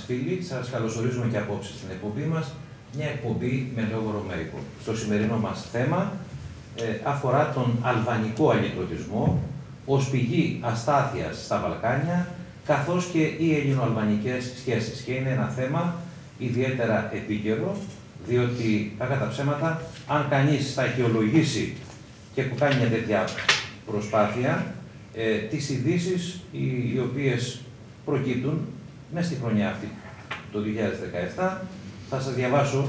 φίλοι, σας καλωσορίζουμε και απόψε στην εκπομπή μας, μια εκπομπή με λόγο ρωμαϊκό. Στο σημερινό μας θέμα αφορά τον αλβανικό αλληλοκροτισμό ως πηγή αστάθειας στα Βαλκάνια, καθώς και οι ελληνοαλβανικές σχέσεις. Και είναι ένα θέμα ιδιαίτερα επίκαιρο, διότι, κακά τα ψέματα, αν κανείς θα αρχαιολογήσει και που κάνει μια τέτοια προσπάθεια, τις ειδήσεις οι οποίες προκύπτουν μέσα στη χρονιά αυτή, το 2017, θα σας διαβάσω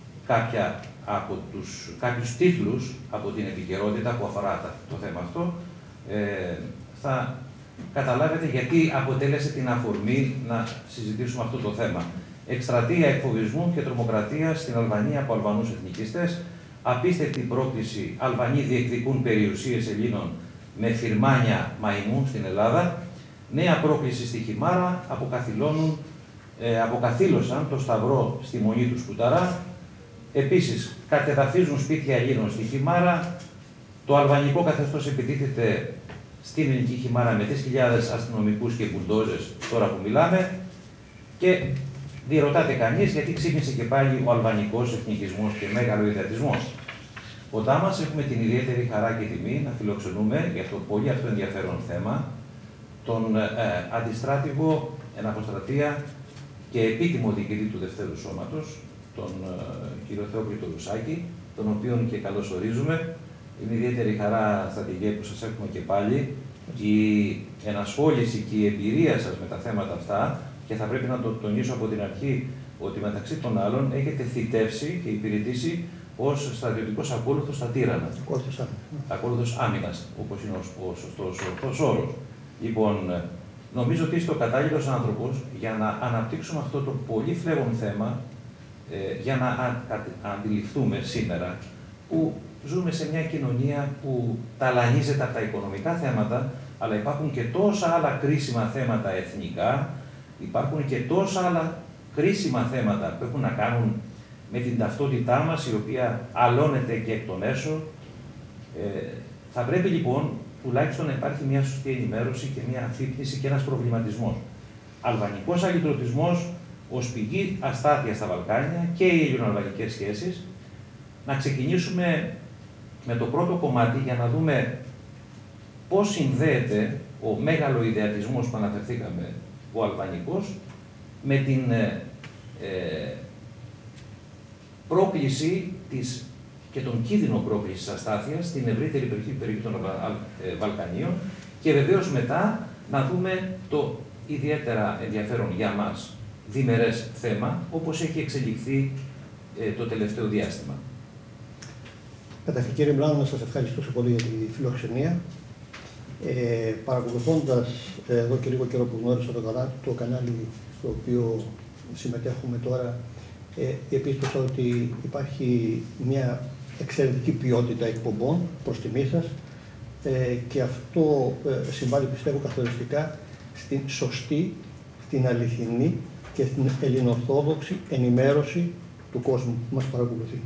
κάποιους τίτλους από την επικαιρότητα που αφορά το θέμα αυτό. Θα καταλάβετε γιατί αποτέλεσε την αφορμή να συζητήσουμε αυτό το θέμα. Εκστρατεία εκφοβισμού και τρομοκρατία στην Αλβανία από Αλβανούς εθνικιστές. Απίστευτη πρόκληση. Αλβανοί διεκδικούν περιουσίες Ελλήνων με φυρμάνια μαϊμού στην Ελλάδα. Νέα πρόκληση στη Χιμάρα. Αποκαθήλωσαν το σταυρό στη μονή του Σπουταρά. Επίσης, κατεδαφίζουν σπίτια Ελλήνων στη Χιμάρα. Το αλβανικό καθεστώς επιτίθεται στην ελληνική Χιμάρα με 3.000 αστυνομικούς και μπουλντόζες τώρα που μιλάμε. Και διερωτάται κανείς γιατί ξύπνησε και πάλι ο αλβανικός εθνικισμός και μέγαλο ιδεατισμός. Κοντά μας έχουμε την ιδιαίτερη χαρά και τιμή να φιλοξενούμε για το πολύ αυτό ενδιαφέρον θέμα τον αντιστράτηγο εν αποστρατεία και επίτιμο διοικητή του Δευτέρου Σώματος, τον κύριο Θεόκλητο Λουσάκη, τον οποίον και καλωσορίζουμε. Είναι ιδιαίτερη χαρά, στρατηγέ, που σας έχουμε και πάλι. Η ενασχόληση και η εμπειρία σας με τα θέματα αυτά, και θα πρέπει να το τονίσω από την αρχή ότι μεταξύ των άλλων έχετε θητεύσει και υπηρετήσει ως στρατιωτικός ακόλουθος στα τύρανα. Ακόλουθος άμυνας, όπως είναι ο σωστός όρος. Λοιπόν, νομίζω ότι είστε ο κατάλληλος άνθρωπος για να αναπτύξουμε αυτό το πολύ φλέγον θέμα, για να αντιληφθούμε σήμερα που ζούμε σε μια κοινωνία που ταλανίζεται από τα οικονομικά θέματα, αλλά υπάρχουν και τόσα άλλα κρίσιμα θέματα εθνικά, υπάρχουν και τόσα άλλα κρίσιμα θέματα που έχουν να κάνουν με την ταυτότητά μας, η οποία αλώνεται και εκ των έσω. Θα πρέπει λοιπόν τουλάχιστον να υπάρχει μια σωστή ενημέρωση και μια αφύπνιση και ένας προβληματισμός. Αλβανικός αλληλοκροτισμός ως πηγή αστάθειας στα Βαλκάνια και οι ελληνοαλβανικές σχέσεις. Να ξεκινήσουμε με το πρώτο κομμάτι για να δούμε πώς συνδέεται ο μέγαλο ιδεατισμός που αναφερθήκαμε, ο αλβανικός, με την πρόκληση και τον κίνδυνο πρόκλησης αστάθειας στην ευρύτερη περιοχή των Βαλκανίων και βεβαίως μετά να δούμε το ιδιαίτερα ενδιαφέρον για μας διμερές θέμα, όπως έχει εξελιχθεί το τελευταίο διάστημα. Καταρχήν, κύριε Μπλάνο, να σας ευχαριστήσω πολύ για τη φιλοξενία. Παρακολουθώντας εδώ και λίγο καιρό που γνώρισα το κανάλι στο οποίο συμμετέχουμε τώρα, επίστωσα ότι υπάρχει μια εξαιρετική ποιότητα εκπομπών προς τιμή σας και αυτό συμβάλλει, πιστεύω, καθοριστικά στην σωστή, στην αληθινή και στην ελληνοορθόδοξη ενημέρωση του κόσμου που μας παρακολουθεί.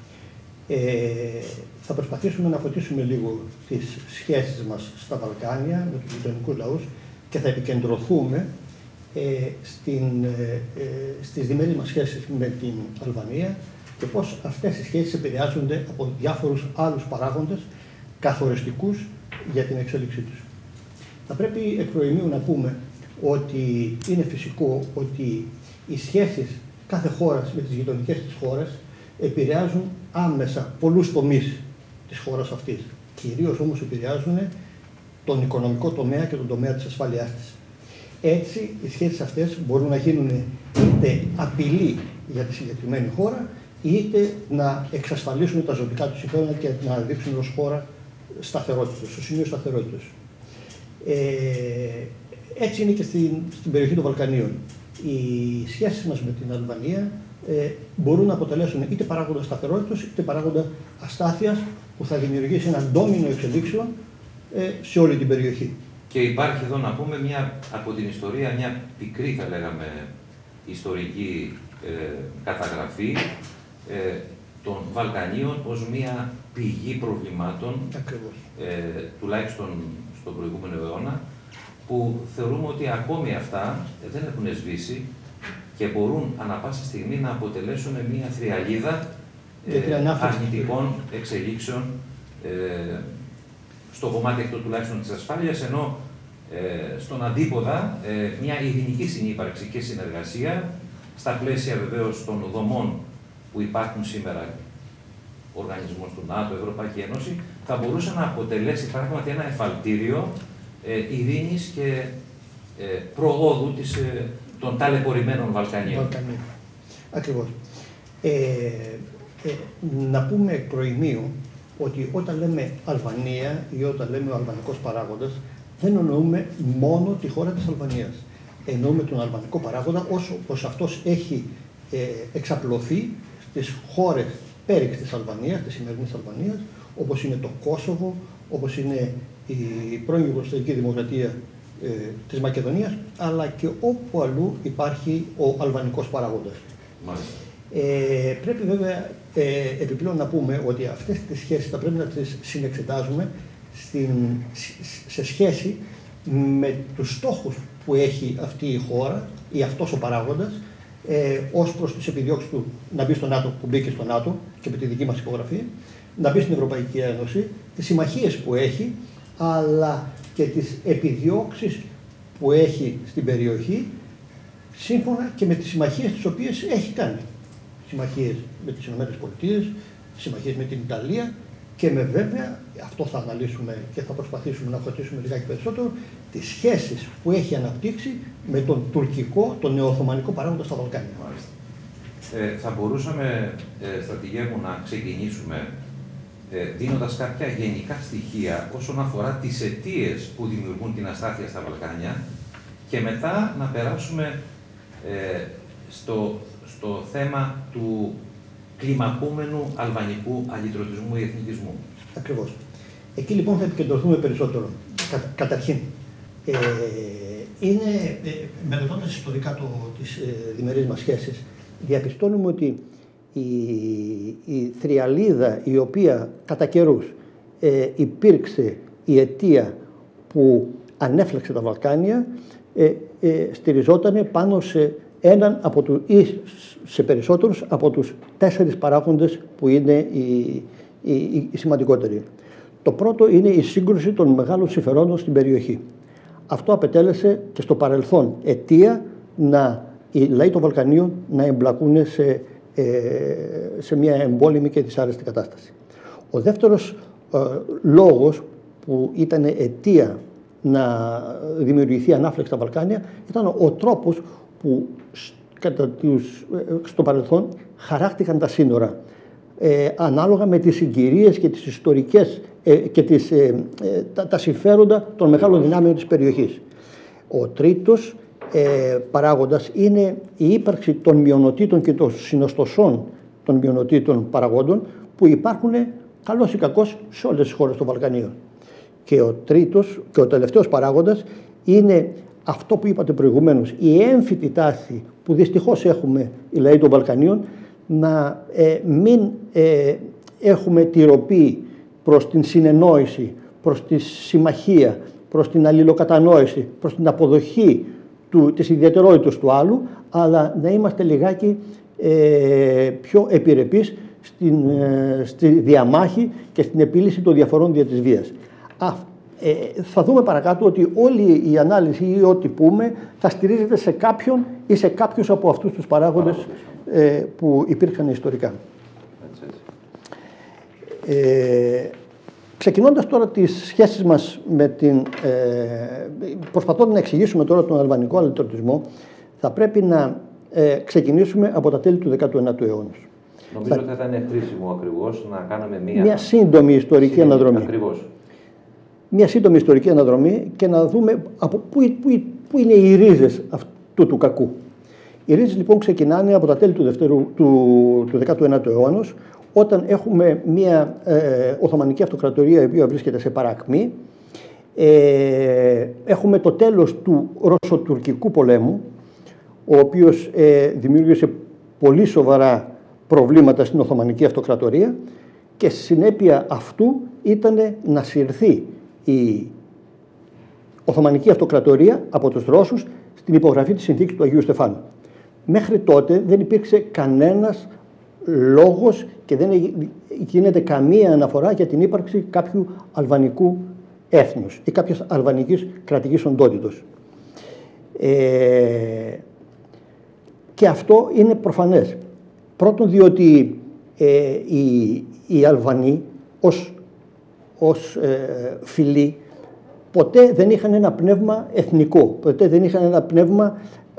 Θα προσπαθήσουμε να φωτίσουμε λίγο τις σχέσεις μας στα Βαλκάνια με τους γειτονικούς λαούς και θα επικεντρωθούμε στις διμερείς μας σχέσεις με την Αλβανία και πώς αυτές οι σχέσεις επηρεάζονται από διάφορους άλλους παράγοντες καθοριστικούς για την εξέλιξή τους. Θα πρέπει εκ προημίου να πούμε ότι είναι φυσικό ότι οι σχέσεις κάθε χώρας με τις γειτονικές της χώρες επηρεάζουν άμεσα πολλούς τομείς της χώρας αυτής. Κυρίως όμως επηρεάζουν τον οικονομικό τομέα και τον τομέα της ασφάλειάς της. Έτσι, οι σχέσεις αυτές μπορούν να γίνουν είτε απειλή για τη συγκεκριμένη χώρα, είτε να εξασφαλίσουν τα ζωτικά του συμφέροντα και να δείξουν ως χώρα σταθερότητα, στο σημείο σταθερότητας. Έτσι είναι και στην περιοχή των Βαλκανίων. Οι σχέσεις μας με την Αλβανία μπορούν να αποτελέσουν είτε παράγοντα σταθερότητας, είτε παράγοντα αστάθειας που θα δημιουργήσει ένα ντόμινο εξελίξεων σε όλη την περιοχή. Και υπάρχει εδώ να πούμε από την ιστορία μια πικρή, θα λέγαμε, ιστορική καταγραφή των Βαλκανίων ως μια πηγή προβλημάτων, τουλάχιστον στον προηγούμενο αιώνα, που θεωρούμε ότι ακόμη αυτά δεν έχουν σβήσει και μπορούν ανα πάσα στιγμή να αποτελέσουν μια θριαλίδα αρνητικών εξελίξεων στο κομμάτι αυτό τουλάχιστον της ασφάλειας, ενώ στον αντίποδα μια ειρηνική συνύπαρξη και συνεργασία στα πλαίσια βεβαίως των δομών που υπάρχουν σήμερα, οργανισμός του ΝΑΤΟ, Ευρωπαϊκή Ένωση, θα μπορούσε να αποτελέσει πράγματι ένα εφαλτήριο ειρήνης και προόδου των ταλαιπωρημένων Βαλκανίων. Ακριβώς. Να πούμε εκ προημίου ότι όταν λέμε Αλβανία ή όταν λέμε ο αλβανικός παράγοντας, δεν εννοούμε μόνο τη χώρα της Αλβανίας. Εννοούμε τον αλβανικό παράγοντα όσο αυτός έχει εξαπλωθεί στις χώρες πέριξ της Αλβανίας, της σημερινής Αλβανίας, όπως είναι το Κόσοβο, όπως είναι η πρώην Ιουγκοσλαβική Δημοκρατία της Μακεδονίας, αλλά και όπου αλλού υπάρχει ο αλβανικός παράγοντας. Πρέπει βέβαια επιπλέον να πούμε ότι αυτές τις σχέσεις θα πρέπει να τις συνεξετάζουμε σε σχέση με τους στόχους που έχει αυτή η χώρα ή αυτός ο παράγοντας ως προς τις επιδιώξεις του να μπει στο ΝΑΤΟ, που μπήκε στο ΝΑΤΟ και με τη δική μας υπογραφή, να μπει στην Ευρωπαϊκή Ένωση, τις συμμαχίες που έχει, αλλά και τις επιδιώξεις που έχει στην περιοχή, σύμφωνα και με τις συμμαχίες τις οποίες έχει κάνει. Συμμαχίες με τις ΗΠΑ, συμμαχίες με την Ιταλία και με βέβαια, αυτό θα αναλύσουμε και θα προσπαθήσουμε να χωτίσουμε λιγάκι περισσότερο, τις σχέσεις που έχει αναπτύξει με τον τουρκικό, τον νεοοθωμανικό παράγοντα στα Βαλκάνια. Θα μπορούσαμε, στρατηγέ μου, να ξεκινήσουμε δίνοντας κάποια γενικά στοιχεία όσον αφορά τις αιτίες που δημιουργούν την αστάθεια στα Βαλκάνια και μετά να περάσουμε στο θέμα του κλιμακούμενου αλβανικού αλυτρωτισμού ή εθνικισμού. Ακριβώς. Εκεί λοιπόν θα επικεντρωθούμε περισσότερο. Καταρχήν, μελετώντας ιστορικά τις διμερείς μας σχέσεις, διαπιστώνουμε ότι η θριαλίδα η οποία κατά καιρούς υπήρξε η αιτία που ανέφλεξε τα Βαλκάνια στηριζόταν πάνω σε έναν ή σε περισσότερους από τους 4 παράγοντες που είναι οι σημαντικότεροι. Το πρώτο είναι η σύγκρουση των μεγάλων συμφερόντων στην περιοχή. Αυτό απετέλεσε και στο παρελθόν αιτία οι λαοί των Βαλκανίων να εμπλακούν σε μια εμπόλεμη και δυσάρεστη κατάσταση. Ο δεύτερος λόγος που ήταν αιτία να δημιουργηθεί ανάφλεξη στα Βαλκάνια ήταν ο τρόπος που στο παρελθόν χαράχτηκαν τα σύνορα ανάλογα με τις συγκυρίες και τις ιστορικές και τα συμφέροντα των μεγάλων δυνάμεων της περιοχής. Ο τρίτος παράγοντας είναι η ύπαρξη των μειονοτήτων και των συνοστοσών των μειονοτήτων παραγόντων που υπάρχουν καλώς ή κακώς σε όλες τις χώρες των Βαλκανίων. Και ο τρίτος και ο τελευταίος παράγοντας είναι αυτό που είπατε προηγουμένως, η έμφυτη τάση που δυστυχώς έχουμε οι λαοί των Βαλκανίων να μην έχουμε τη ροπή προς την συνεννόηση, προς τη συμμαχία, προς την αλληλοκατανόηση, προς την αποδοχή της ιδιαιτερότητας του άλλου, αλλά να είμαστε λιγάκι πιο επιρρεπείς στη διαμάχη και στην επίλυση των διαφορών δια της βίας. Θα δούμε παρακάτω ότι όλη η ανάλυση ή ό,τι πούμε θα στηρίζεται σε κάποιον ή σε κάποιους από αυτούς τους παράγοντες που υπήρχαν ιστορικά. Ξεκινώντας τώρα τις σχέσεις μας με προσπαθώντας να εξηγήσουμε τώρα τον αλβανικό αλυτρωτισμό, θα πρέπει να ξεκινήσουμε από τα τέλη του 19ου αιώνα. Νομίζω ότι θα ήταν χρήσιμο ακριβώς να κάνουμε μια σύντομη ιστορική αναδρομή. Ακριβώς. Μια σύντομη ιστορική αναδρομή και να δούμε από πού είναι οι ρίζες αυτού του κακού. Οι ρίζες λοιπόν ξεκινάνε από τα τέλη του 19ου αιώνα, όταν έχουμε μια Οθωμανική Αυτοκρατορία η οποία βρίσκεται σε παρακμή. Έχουμε το τέλος του Ρωσοτουρκικού πολέμου, ο οποίος δημιούργησε πολύ σοβαρά προβλήματα στην Οθωμανική Αυτοκρατορία και συνέπεια αυτού ήταν να συρθεί η Οθωμανική Αυτοκρατορία από τους Ρώσους στην υπογραφή της συνθήκης του Αγίου Στεφάνου. Μέχρι τότε δεν υπήρξε κανένας λόγος και δεν γίνεται καμία αναφορά για την ύπαρξη κάποιου αλβανικού έθνους ή κάποιας αλβανικής κρατικής οντότητος. Και αυτό είναι προφανές. Πρώτον, διότι οι Αλβανοί ως φυλή ποτέ δεν είχαν ένα πνεύμα εθνικό, ποτέ δεν είχαν ένα πνεύμα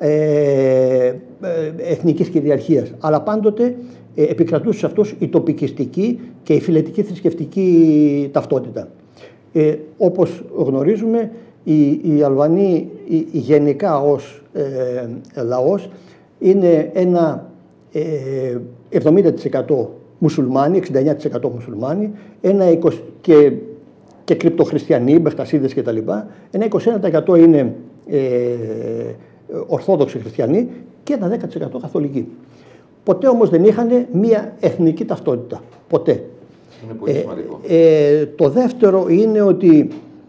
εθνικής κυριαρχίας, αλλά πάντοτε επικρατούσε σε αυτούς η τοπικιστική και η φυλετική θρησκευτική ταυτότητα. Όπως γνωρίζουμε, οι Αλβανοί γενικά ως λαός είναι ένα 70% μουσουλμάνοι, 69% μουσουλμάνοι, και κρυπτοχριστιανοί, Μπεχτασίδες κτλ. Ένα 21% είναι Ορθόδοξοι χριστιανοί και ένα 10% καθολικοί. Ποτέ όμως δεν είχαν μία εθνική ταυτότητα. Ποτέ. Είναι πολύ σημαντικό. Το δεύτερο είναι ότι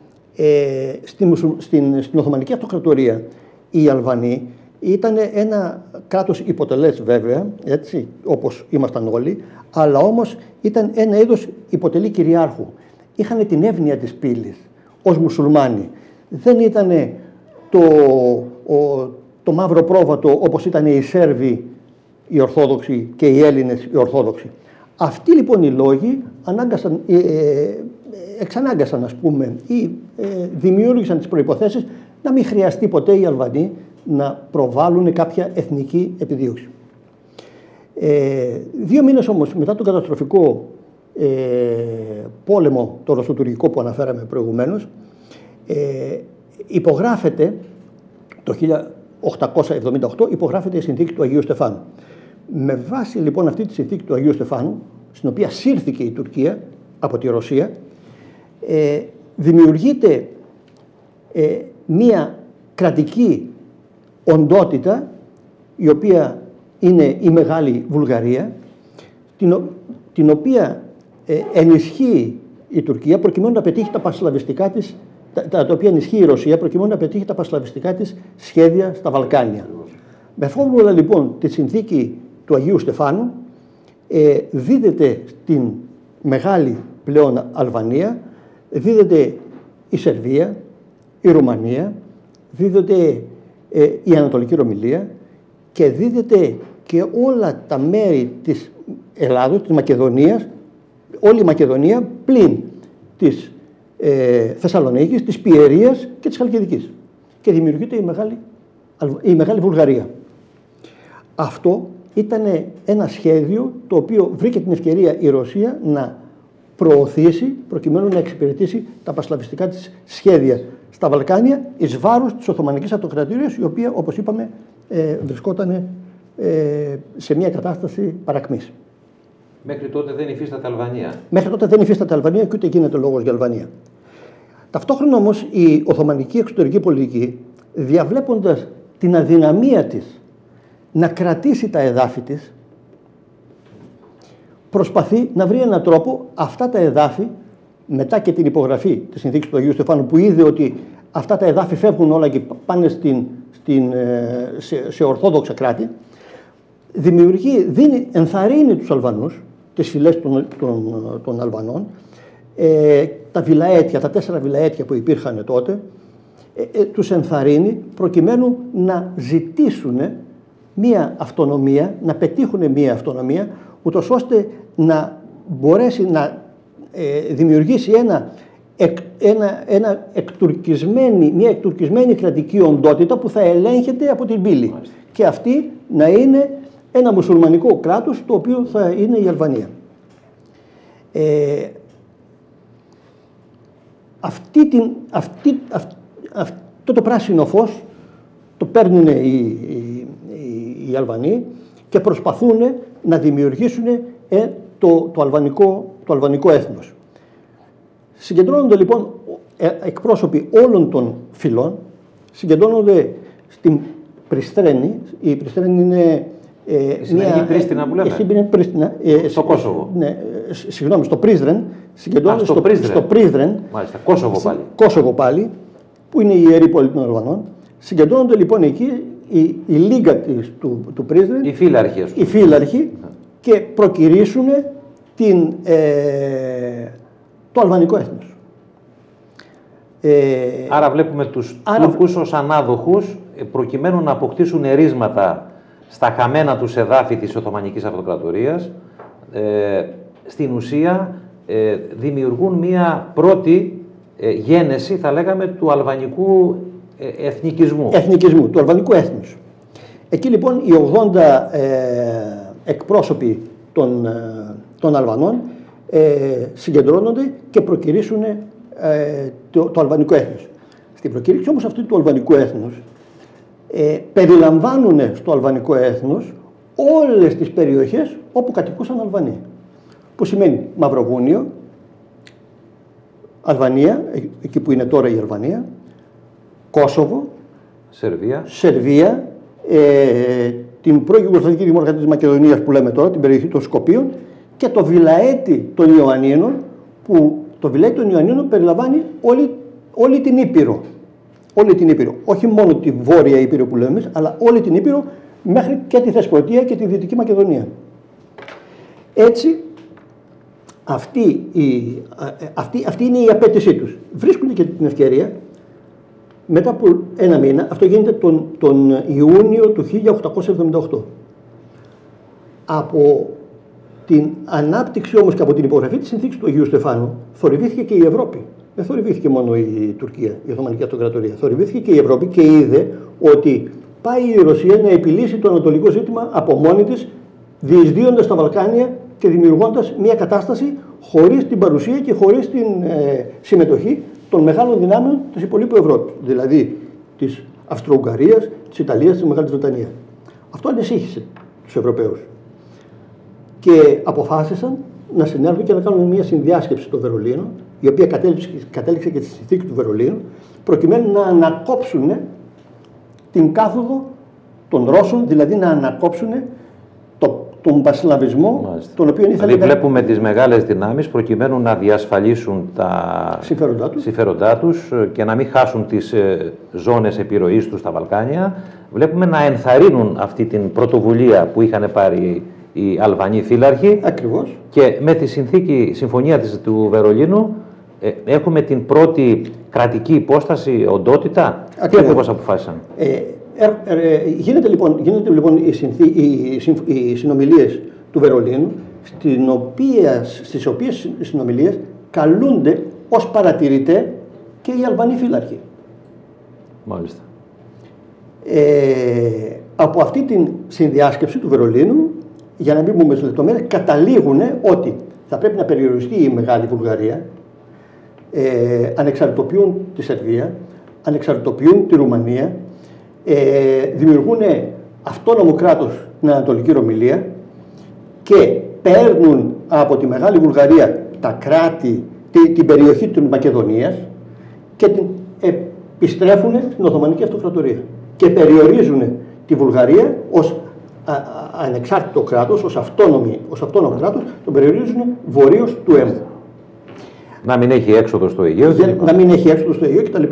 στην Οθωμανική Αυτοκρατορία οι Αλβανοί ήταν ένα κράτος υποτελές βέβαια, έτσι, όπως ήμασταν όλοι, αλλά όμως ήταν ένα είδος υποτελή κυριάρχου. Είχαν την εύνοια της πύλης ως μουσουλμάνοι. Δεν ήταν το μαύρο πρόβατο όπως ήταν οι Σέρβοι οι Ορθόδοξοι και οι Έλληνες οι Ορθόδοξοι. Αυτοί λοιπόν οι λόγοι εξανάγκασαν, ας πούμε, ή δημιούργησαν τις προϋποθέσεις να μην χρειαστεί ποτέ οι Αλβανοί να προβάλλουν κάποια εθνική επιδίωξη. 2 μήνες όμως μετά τον καταστροφικό πόλεμο, το ρωσοτουρκικό που αναφέραμε προηγουμένως, υπογράφεται το 1878 υπογράφεται η συνθήκη του Αγίου Στεφάνου. Με βάση λοιπόν αυτή τη συνθήκη του Αγίου Στεφάνου, στην οποία σύρθηκε η Τουρκία από τη Ρωσία, δημιουργείται μία κρατική οντότητα, η οποία είναι η Μεγάλη Βουλγαρία, την οποία ενισχύει η Τουρκία προκειμένου να πετύχει τα πανσλαβιστικά της, τα οποία ενισχύει η Ρωσία προκειμένου να πετύχει τα πανσλαβιστικά της σχέδια στα Βαλκάνια. Με φόρμουλα λοιπόν τη συνθήκη του Αγίου Στεφάνου δίδεται στην μεγάλη πλέον Αλβανία, δίδεται η Σερβία, η Ρουμανία, δίδεται η Ανατολική Ρωμυλία και δίδεται και όλα τα μέρη της Ελλάδος, της Μακεδονίας, όλη η Μακεδονία πλην της Θεσσαλονίκης, της Πιερίας και της Χαλκιδικής. Και δημιουργείται η Μεγάλη Βουλγαρία. Αυτό ήταν ένα σχέδιο το οποίο βρήκε την ευκαιρία η Ρωσία να προωθήσει προκειμένου να εξυπηρετήσει τα πανσλαβιστικά της σχέδια στα Βαλκάνια εις βάρος της Οθωμανικής Αυτοκρατορίας, η οποία, όπως είπαμε, βρισκόταν σε μια κατάσταση παρακμής. Μέχρι τότε δεν υφίσταται Αλβανία. Μέχρι τότε δεν υφίσταται Αλβανία και ούτε γίνεται λόγος για Αλβανία. Ταυτόχρονα όμως η Οθωμανική εξωτερική πολιτική, διαβλέποντας την αδυναμία της να κρατήσει τα εδάφη της, προσπαθεί να βρει έναν τρόπο αυτά τα εδάφη, μετά και την υπογραφή της συνθήκης του Αγίου Στεφάνου, που είδε ότι αυτά τα εδάφη φεύγουν όλα και πάνε σε ορθόδοξα κράτη, ενθαρρύνει τους Αλβανούς, τις φυλές των Αλβανών, τα βιλαέτια, τα 4 βιλαέτια που υπήρχαν τότε, τους ενθαρρύνει προκειμένου να ζητήσουν μία αυτονομία, να πετύχουν μία αυτονομία, ούτως ώστε να μπορέσει να δημιουργήσει μια εκτουρκισμένη κρατική οντότητα που θα ελέγχεται από την πύλη. Και αυτή να είναι ένα μουσουλμανικό κράτος, το οποίο θα είναι η Αλβανία. Αυτό το πράσινο φως το παίρνουν οι Αλβανοί και προσπαθούν να δημιουργήσουν το αλβανικό έθνος. Συγκεντρώνονται λοιπόν εκπρόσωποι όλων των φυλών, συγκεντρώνονται στην Πριστρένη. Η Πριστρένη είναι μια Πρίστινα που λέμε. Στο Κόσοβο. Ναι, συγγνώμη, στο Πρίζρεν. Συγκεντρώνονται στο Πρίζρεν. Μάλιστα, Κόσοβο πάλι. Κόσοβο πάλι, που είναι η ιερή πόλη των Αλβανών. Συγκεντρώνονται λοιπόν εκεί η λίγα του Πρίσδεν, οι φύλαρχοι, και προκηρύσουν το αλβανικό έθνος. Άρα βλέπουμε τους Τούρκους ως ανάδοχους, προκειμένου να αποκτήσουν ερίσματα στα χαμένα τους εδάφη της Οθωμανικής Αυτοκρατορίας, στην ουσία δημιουργούν μία πρώτη γένεση, θα λέγαμε, του αλβανικού εθνικισμού. Του αλβανικού έθνους. Εκεί λοιπόν οι 80 εκπρόσωποι των Αλβανών συγκεντρώνονται και προκηρύσουν το αλβανικό έθνος. Στην προκήρυξη όμως αυτού του αλβανικού έθνους περιλαμβάνουν στο αλβανικό έθνος όλες τις περιοχές όπου κατοικούσαν Αλβανοί. Που σημαίνει Μαυροβούνιο, Αλβανία, εκεί που είναι τώρα η Αλβανία, Κόσοβο, Σερβία, την πρώην Ιουγκοσλαβική Δημοκρατία της Μακεδονίας που λέμε τώρα, την περιοχή των Σκοπίων, και το Βιλαέτη των Ιωαννίνων, που το Βιλαέτη των Ιωαννίνων περιλαμβάνει όλη την Ήπειρο. Όλη την Ήπειρο. Όχι μόνο τη Βόρεια Ήπειρο που λέμε εμείς, αλλά όλη την Ήπειρο μέχρι και τη Θεσπρωτεία και τη Δυτική Μακεδονία. Έτσι, αυτή είναι η απέτησή τους. Βρίσκουν και την ευκαιρία, μετά από ένα μήνα, αυτό γίνεται τον Ιούνιο του 1878. Από την ανάπτυξη όμως και από την υπογραφή της συνθήκης του Αγίου Στεφάνου, θορυβήθηκε και η Ευρώπη. Δεν θορυβήθηκε μόνο η Τουρκία, η Οθωμανική Αυτοκρατορία. Θορυβήθηκε και η Ευρώπη και είδε ότι πάει η Ρωσία να επιλύσει το ανατολικό ζήτημα από μόνη της, διεισδύοντας τα Βαλκάνια και δημιουργώντας μια κατάσταση χωρίς την παρουσία και χωρίς την συμμετοχή των μεγάλων δυνάμεων της υπολείπου Ευρώπης. Δηλαδή της Αυστρο-Ουγγαρίας, της Ιταλίας, της Μεγάλης Βρετανίας. Αυτό ανησύχησε τους Ευρωπαίους. Και αποφάσισαν να συνέλθουν και να κάνουν μια συνδιάσκεψη στο Βερολίνο, η οποία κατέληξε και στη συνθήκη του Βερολίνου, προκειμένου να ανακόψουν την κάθοδο των Ρώσων, δηλαδή να ανακόψουν τον πασλαβισμό, τον οποίο ήθελε. Δηλαδή βλέπουμε τις μεγάλες δυνάμεις προκειμένου να διασφαλίσουν τα συμφέροντά τους και να μην χάσουν τις ζώνες επιρροής τους στα Βαλκάνια. Βλέπουμε να ενθαρρύνουν αυτή την πρωτοβουλία που είχαν πάρει οι Αλβανοί φύλαρχοι. Ακριβώς. Και με τη συμφωνία του Βερολίνου έχουμε την πρώτη κρατική υπόσταση, οντότητα. Τι ακριβώς αποφάσισαν? Γίνεται λοιπόν οι συνομιλίες του Βερολίνου, στις οποίες συνομιλίες καλούνται ως παρατηρητές και οι Αλβανοί φύλαρχοι. Μάλιστα. Από αυτή την συνδιάσκεψη του Βερολίνου, για να μην μπούμε στις λεπτομέρειες, καταλήγουν ότι θα πρέπει να περιοριστεί η Μεγάλη Βουλγαρία, ανεξαρτητοποιούν τη Σερβία, ανεξαρτητοποιούν τη Ρουμανία, δημιουργούν αυτόνομο κράτος στην Ανατολική Ρωμυλία και παίρνουν από τη Μεγάλη Βουλγαρία τα κράτη, την περιοχή της Μακεδονίας και την επιστρέφουν στην Οθωμανική Αυτοκρατορία και περιορίζουν τη Βουλγαρία ως ανεξάρτητο κράτος, ως αυτόνομο κράτος, τον περιορίζουν βορείως του Έμβου. Να μην έχει έξοδο στο Αιγαίο. Να μην έχει έξοδο στο Αιγαίο κτλ.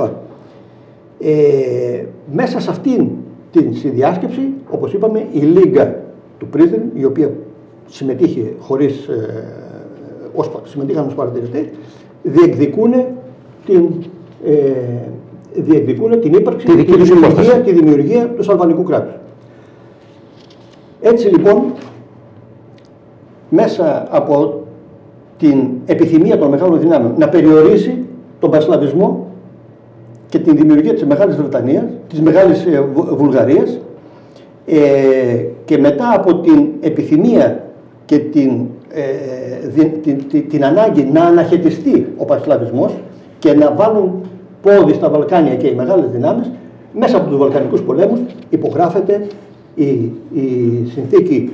Μέσα σε αυτήν την συνδιάσκεψη, όπως είπαμε, η Λίγκα του Πρίσδεν, η οποία συμμετείχε συμμετείχαν ως παρατηρητές, διεκδικούν την ύπαρξη, τη δημιουργία του αλβανικού κράτους. Έτσι λοιπόν, μέσα από την επιθυμία των μεγάλων δυνάμεων να περιορίσει τον πασλαβισμό και την δημιουργία της Μεγάλης Βρετανίας, της Μεγάλης Βουλγαρίας, και μετά από την επιθυμία και την ανάγκη να αναχαιτιστεί ο πασλαβισμός και να βάλουν πόδι στα Βαλκάνια και οι μεγάλες δυνάμεις, μέσα από τους Βαλκανικούς πολέμους υπογράφεται η συνθήκη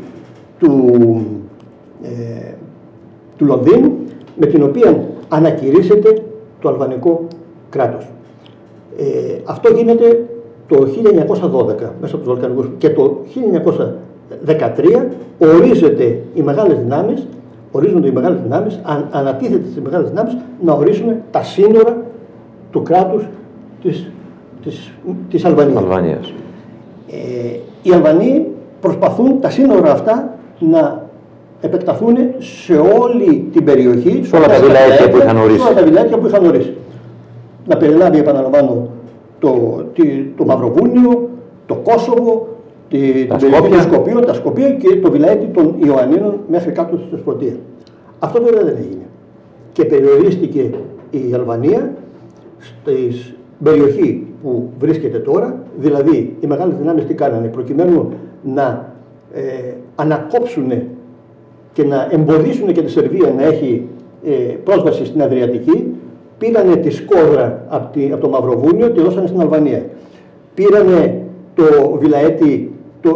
του Λονδίνου, με την οποία ανακηρύσσεται το αλβανικό κράτος. Αυτό γίνεται το 1912 μέσα από τους Βαλκανικούς, και το 1913 ορίζονται οι μεγάλες δυνάμεις, ανατίθεται στις μεγάλες δυνάμεις να ορίσουν τα σύνορα του κράτους της Αλβανίας. Οι Αλβανοί προσπαθούν τα σύνορα αυτά να επεκταθούν σε όλη την περιοχή, σε όλα τα βιλαέτια που είχαν ορίσει. Να περιλάβει, επαναλαμβάνω, το Μαυροβούνιο, το Κόσοβο, την περιοχή των Σκοπίων, τα Σκοπία και το βιλαέτι των Ιωαννίνων μέχρι κάτω στη Θεσπρωτεία. Αυτό βέβαια δεν έγινε. Και περιορίστηκε η Αλβανία στη περιοχή που βρίσκεται τώρα, δηλαδή οι μεγάλες δυνάμεις τι κάνανε, προκειμένου να ανακόψουν και να εμποδίσουν και τη Σερβία να έχει πρόσβαση στην Αδριατική, πήρανε τη Σκόδρα από το Μαυροβούνιο, τη δώσανε στην Αλβανία. Πήρανε το βιλαέτι,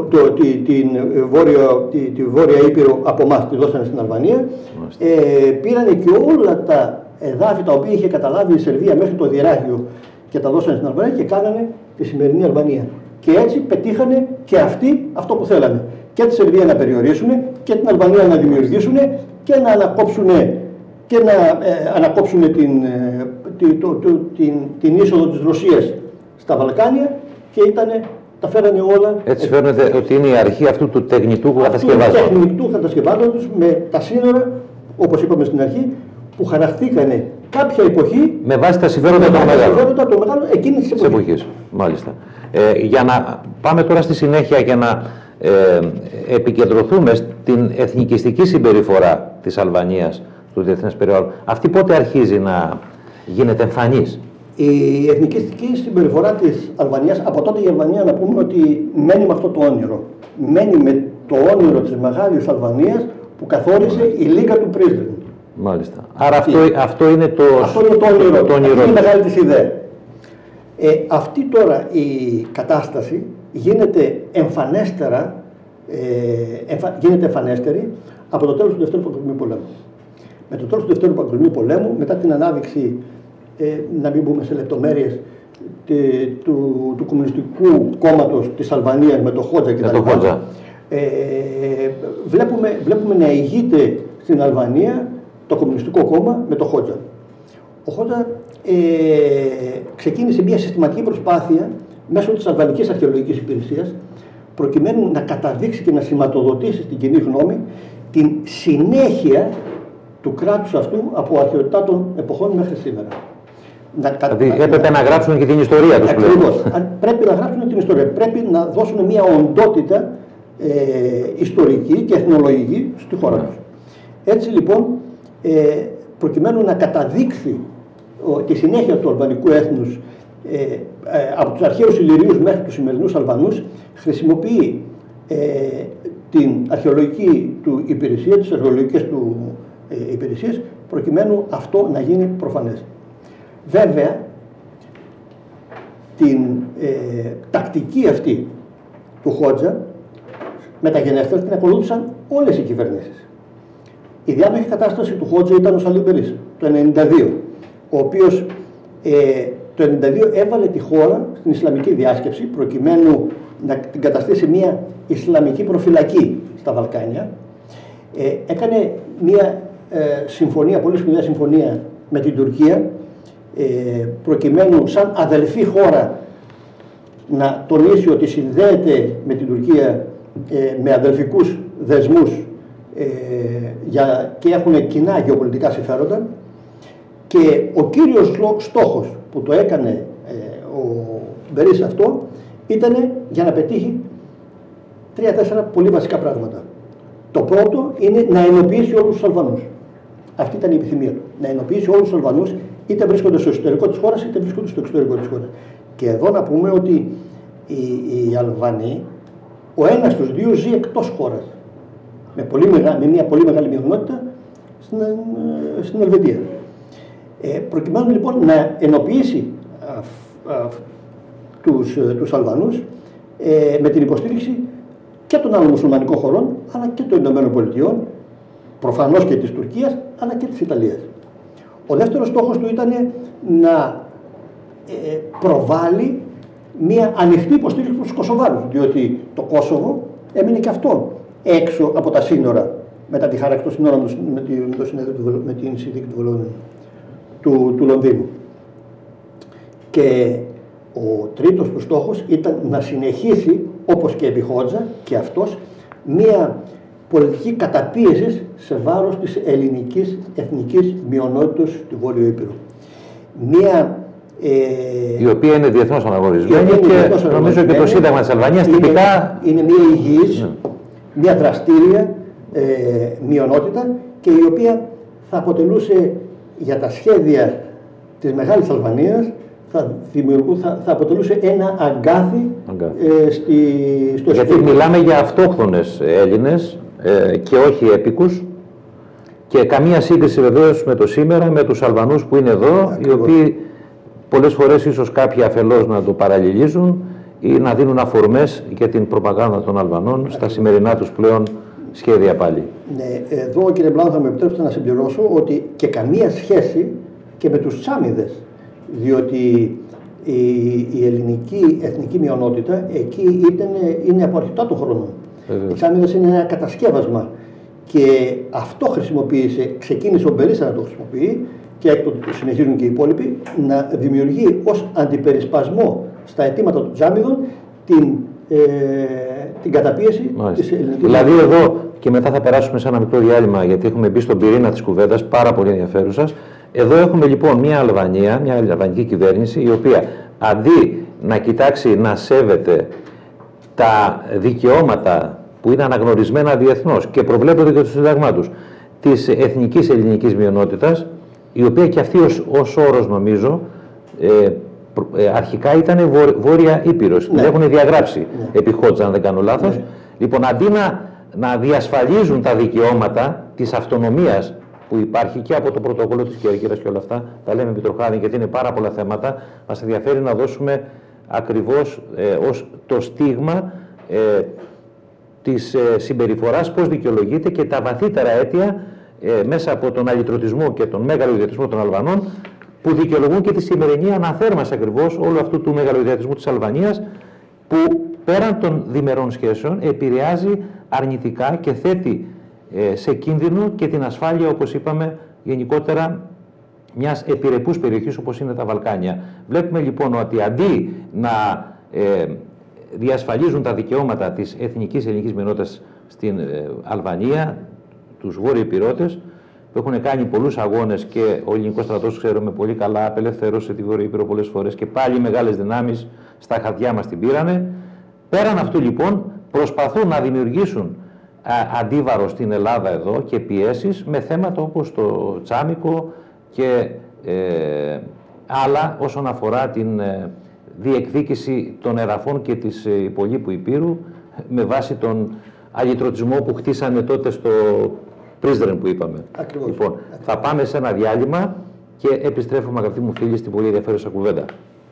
τη Βόρεια Ήπειρο από εμάς, τη δώσανε στην Αλβανία. Πήρανε και όλα τα εδάφη τα οποία είχε καταλάβει η Σερβία μέχρι το Διεράγιο και τα δώσανε στην Αλβανία και κάνανε τη σημερινή Αλβανία. Και έτσι πετύχανε και αυτοί αυτό που θέλανε. Και τη Σερβία να περιορίσουν και την Αλβανία να δημιουργήσουν και να ανακόψουν την είσοδο της Ρωσίας στα Βαλκάνια και τα φέρανε όλα. Έτσι φαίνεται ότι είναι η αρχή αυτού του τεχνητού κατασκευάσματος. Του τεχνητού κατασκευάσματος με τα σύνορα, όπως είπαμε στην αρχή, που χαραχτήκανε κάποια εποχή με βάση τα συμφέροντα των μεγάλων εκείνης της εποχής. Μάλιστα. Για να πάμε τώρα στη συνέχεια και να επικεντρωθούμε στην εθνικιστική συμπεριφορά της Αλβανίας στο διεθνές περιβάλλον. Αυτή πότε αρχίζει να γίνεται εμφανής? Η εθνικιστική συμπεριφορά της Αλβανίας, από τότε η Αλβανία να πούμε ότι μένει με αυτό το όνειρο. Μένει με το όνειρο της μεγάλης Αλβανίας που καθόρισε η Λίγα του Πρίσδεν. Μάλιστα. Άρα αυτό είναι το όνειρο. Αυτή είναι η μεγάλη της ιδέα. Αυτή τώρα η κατάσταση γίνεται εμφανέστερη από το τέλος του Δεύτερου Παγκοσμίου Πολέμου. Με το τέλος του Δεύτερου Παγκοσμίου Πολέμου, μετά την ανάδειξη, να μην μπούμε σε λεπτομέρειες, του Κομμουνιστικού Κόμματος της Αλβανίας με το Χότζα κτλ. Βλέπουμε να ηγείται στην Αλβανία το Κομμουνιστικό Κόμμα με το Χότζα. Ο Χότζα ξεκίνησε μια συστηματική προσπάθεια μέσω της Αλβανικής Αρχαιολογικής Υπηρεσίας προκειμένου να καταδείξει και να σηματοδοτήσει στην κοινή γνώμη την συνέχεια του κράτους αυτού από αρχαιοτάτων εποχών μέχρι σήμερα. Δηλαδή έπρεπε να γράψουν και την ιστορία τους πλέον. Ακριβώς. Πρέπει να γράψουν την ιστορία. Πρέπει να δώσουν μια οντότητα ιστορική και εθνολογική στη χώρα τους. Έτσι λοιπόν, προκειμένου να καταδείξει τη συνέχεια του αλβανικού έθνους από τους αρχαίους Ηλυρίους μέχρι τους σημερινούς Αλβανούς, χρησιμοποιεί την αρχαιολογική του υπηρεσία, τις αρχαιολογικές του υπηρεσίες, προκειμένου αυτό να γίνει προφανές. Βέβαια, την τακτική αυτή του Χότζα μεταγενέστερα την ακολούθησαν όλες οι κυβερνήσεις. Η διάδοχη κατάσταση του Χότζα ήταν ο Σαλίμ Μπερίσα το 1992, ο οποίος το 1992 έβαλε τη χώρα στην Ισλαμική διάσκεψη προκειμένου να την καταστήσει μια Ισλαμική προφυλακή στα Βαλκάνια. Έκανε μια συμφωνία, πολύ σπουδαία συμφωνία με την Τουρκία, προκειμένου σαν αδελφή χώρα να τονίσει ότι συνδέεται με την Τουρκία με αδελφικούς δεσμούς και έχουν κοινά γεωπολιτικά συμφέροντα. Και ο κύριος στόχος που το έκανε ο Μπερίσα αυτό ήταν για να πετύχει 3-4 πολύ βασικά πράγματα. Το πρώτο είναι να ενοποιήσει όλους τους Αλβανούς. Αυτή ήταν η επιθυμία του. Να ενοποιήσει όλους τους Αλβανούς, είτε βρίσκονται στο εσωτερικό της χώρας, είτε βρίσκονται στο εξωτερικό της χώρας. Και εδώ να πούμε ότι οι Αλβανοί, ο ένας τους δύο ζει εκτός χώρας. Με μια πολύ μεγάλη μειονότητα στην Ελβετία. Προκειμένου λοιπόν να ενοποιήσει τους Αλβανούς με την υποστήριξη και των άλλων μουσουλμανικών χωρών, αλλά και των Ηνωμένων Πολιτειών, προφανώς και της Τουρκίας, αλλά και της Ιταλίας. Ο δεύτερος στόχος του ήταν να προβάλλει μια ανοιχτή υποστήριξη προς τους Κωσοβάρους, διότι το Κόσοβο έμεινε και αυτό έξω από τα σύνορα μετά τη χάραξη των σύνορων με την συνθήκη του Λονδίνου. Και ο τρίτος του στόχος ήταν να συνεχίσει όπως και επί Χότζα και αυτός, μια πολιτική καταπίεση σε βάρος της ελληνικής εθνικής μειονότητας του Βόρειου Ήπειρου. Η οποία είναι διεθνώς αναγνωρισμένη και νομίζω και το Σύνταγμα της Αλβανίας τυπικά... Είναι μια υγιής, μια δραστήρια μειονότητα και η οποία θα αποτελούσε για τα σχέδια της Μεγάλης Αλβανίας θα αποτελούσε ένα αγκάθι στο εσωτερικό. Γιατί μιλάμε για αυτόχθονες Έλληνες και όχι έπικους και καμία σύγκριση βεβαίως με το σήμερα, με τους Αλβανούς που είναι εδώ, οι οποίοι πολλές φορές ίσως κάποιοι αφελώς να το παραλληλίζουν ή να δίνουν αφορμές για την προπαγάνδα των Αλβανών στα σημερινά τους πλέον σχέδια πάλι. Ναι, εδώ κύριε Μπλάνο θα με επιτρέψετε να συμπληρώσω ότι και καμία σχέση και με τους Τσάμιδες, διότι η ελληνική εθνική μειονότητα εκεί είναι από αρχικά των χρόνων. Οι Τσάμιδες είναι ένα κατασκεύασμα και αυτό ξεκίνησε ο Μπερίσα να το χρησιμοποιεί και έκτοτε συνεχίζουν και οι υπόλοιποι, να δημιουργεί ως αντιπερισπασμό στα αιτήματα των Τσάμιδων την καταπίεση της ελληνικής. Δηλαδή εδώ και μετά θα περάσουμε σε ένα μικρό διάλειμμα γιατί έχουμε μπει στον πυρήνα της κουβέντας, πάρα πολύ ενδιαφέρουσας. Εδώ έχουμε λοιπόν μια Αλβανία, μια αλβανική κυβέρνηση η οποία αντί να κοιτάξει να σέβεται τα δικαιώματα που είναι αναγνωρισμένα διεθνώς και προβλέπονται και στο Σύνταγμά τους της εθνικής ελληνικής μειονότητας, η οποία και αυτή ως όρος νομίζω αρχικά ήταν Βόρεια Ήπειρος. Την έχουν διαγράψει επί Χότζα, αν δεν κάνω λάθος. Λοιπόν, αντί να διασφαλίζουν τα δικαιώματα της αυτονομίας που υπάρχει και από το πρωτόκολλο της Κέρκυρας και όλα αυτά, τα λέμε επιτροχάδι γιατί είναι πάρα πολλά θέματα, μας ενδιαφέρει να δώσουμε ακριβώς ως το στίγμα της συμπεριφοράς, πώς δικαιολογείται και τα βαθύτερα αίτια μέσα από τον αλυτρωτισμό και τον μεγαλοειδιατισμό των Αλβανών που δικαιολογούν και τη σημερινή αναθέρμανση ακριβώς όλου αυτού του μεγαλοειδιατισμού της Αλβανίας που πέραν των διμερών σχέσεων επηρεάζει αρνητικά και θέτει σε κίνδυνο και την ασφάλεια, όπως είπαμε, γενικότερα μιας επιρρεπούς περιοχής όπως είναι τα Βαλκάνια. Βλέπουμε λοιπόν ότι αντί να διασφαλίζουν τα δικαιώματα της εθνικής ελληνικής μειονότητας στην Αλβανία, τους Βόρειο-Υπηρώτες, που έχουν κάνει πολλούς αγώνες και ο ελληνικός στρατός, ξέρουμε πολύ καλά, απελευθέρωσε τη Βόρειο Ήπειρο πολλές φορές και πάλι μεγάλες δυνάμεις στα χαρτιά μας την πήρανε. Πέραν αυτού λοιπόν προσπαθούν να δημιουργήσουν αντίβαρο στην Ελλάδα εδώ και πιέσεις με θέματα όπως το Τσάμικο και άλλα όσον αφορά την διεκδίκηση των εδαφών και της υπολείπου Υπήρου με βάση τον αλυτρωτισμό που χτίσανε τότε στο Πρίσδρεν που είπαμε. Ακριβώς. Λοιπόν, θα πάμε σε ένα διάλειμμα και επιστρέφουμε, αγαπητοί μου φίλοι, στην πολύ ενδιαφέρουσα κουβέντα.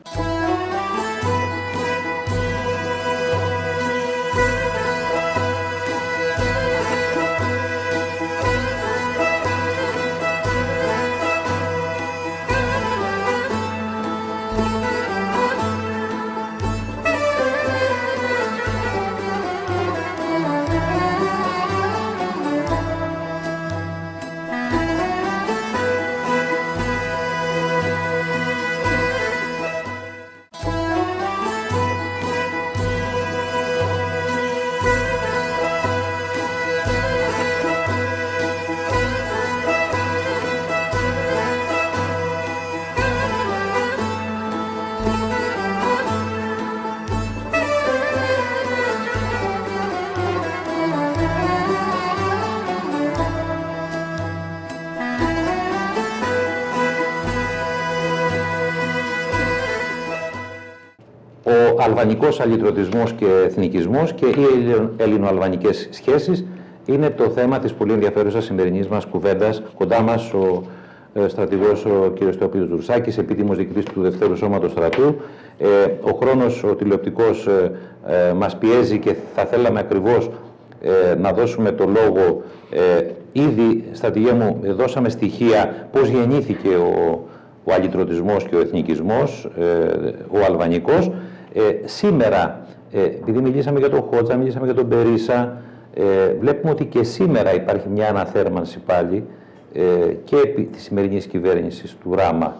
Ο αλβανικός αλυτρωτισμός και εθνικισμός και οι ελληνοαλβανικές σχέσεις είναι το θέμα της πολύ ενδιαφέρουσας σημερινής μας κουβέντας. Κοντά μας ο στρατηγός ο κ. Θεοπίδος Δουρσάκης, επίτιμος διοικητής του Δευτέρου Σώματος Στρατού. Ο χρόνος ο τηλεοπτικός μας πιέζει και θα θέλαμε ακριβώς να δώσουμε το λόγο. Ήδη, στρατηγέ μου, δώσαμε στοιχεία πώς γεννήθηκε ο αλυτρωτισμός και ο εθνικισμός, ο αλβανικός. Σήμερα, επειδή μιλήσαμε για τον Χότζα, μιλήσαμε για τον Μπερίσα, βλέπουμε ότι και σήμερα υπάρχει μια αναθέρμανση πάλι και επί της σημερινής κυβέρνησης του Ράμα.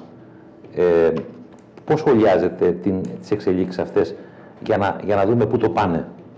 Πώς σχολιάζετε τις εξελίξεις αυτές για να δούμε πού το πάνε?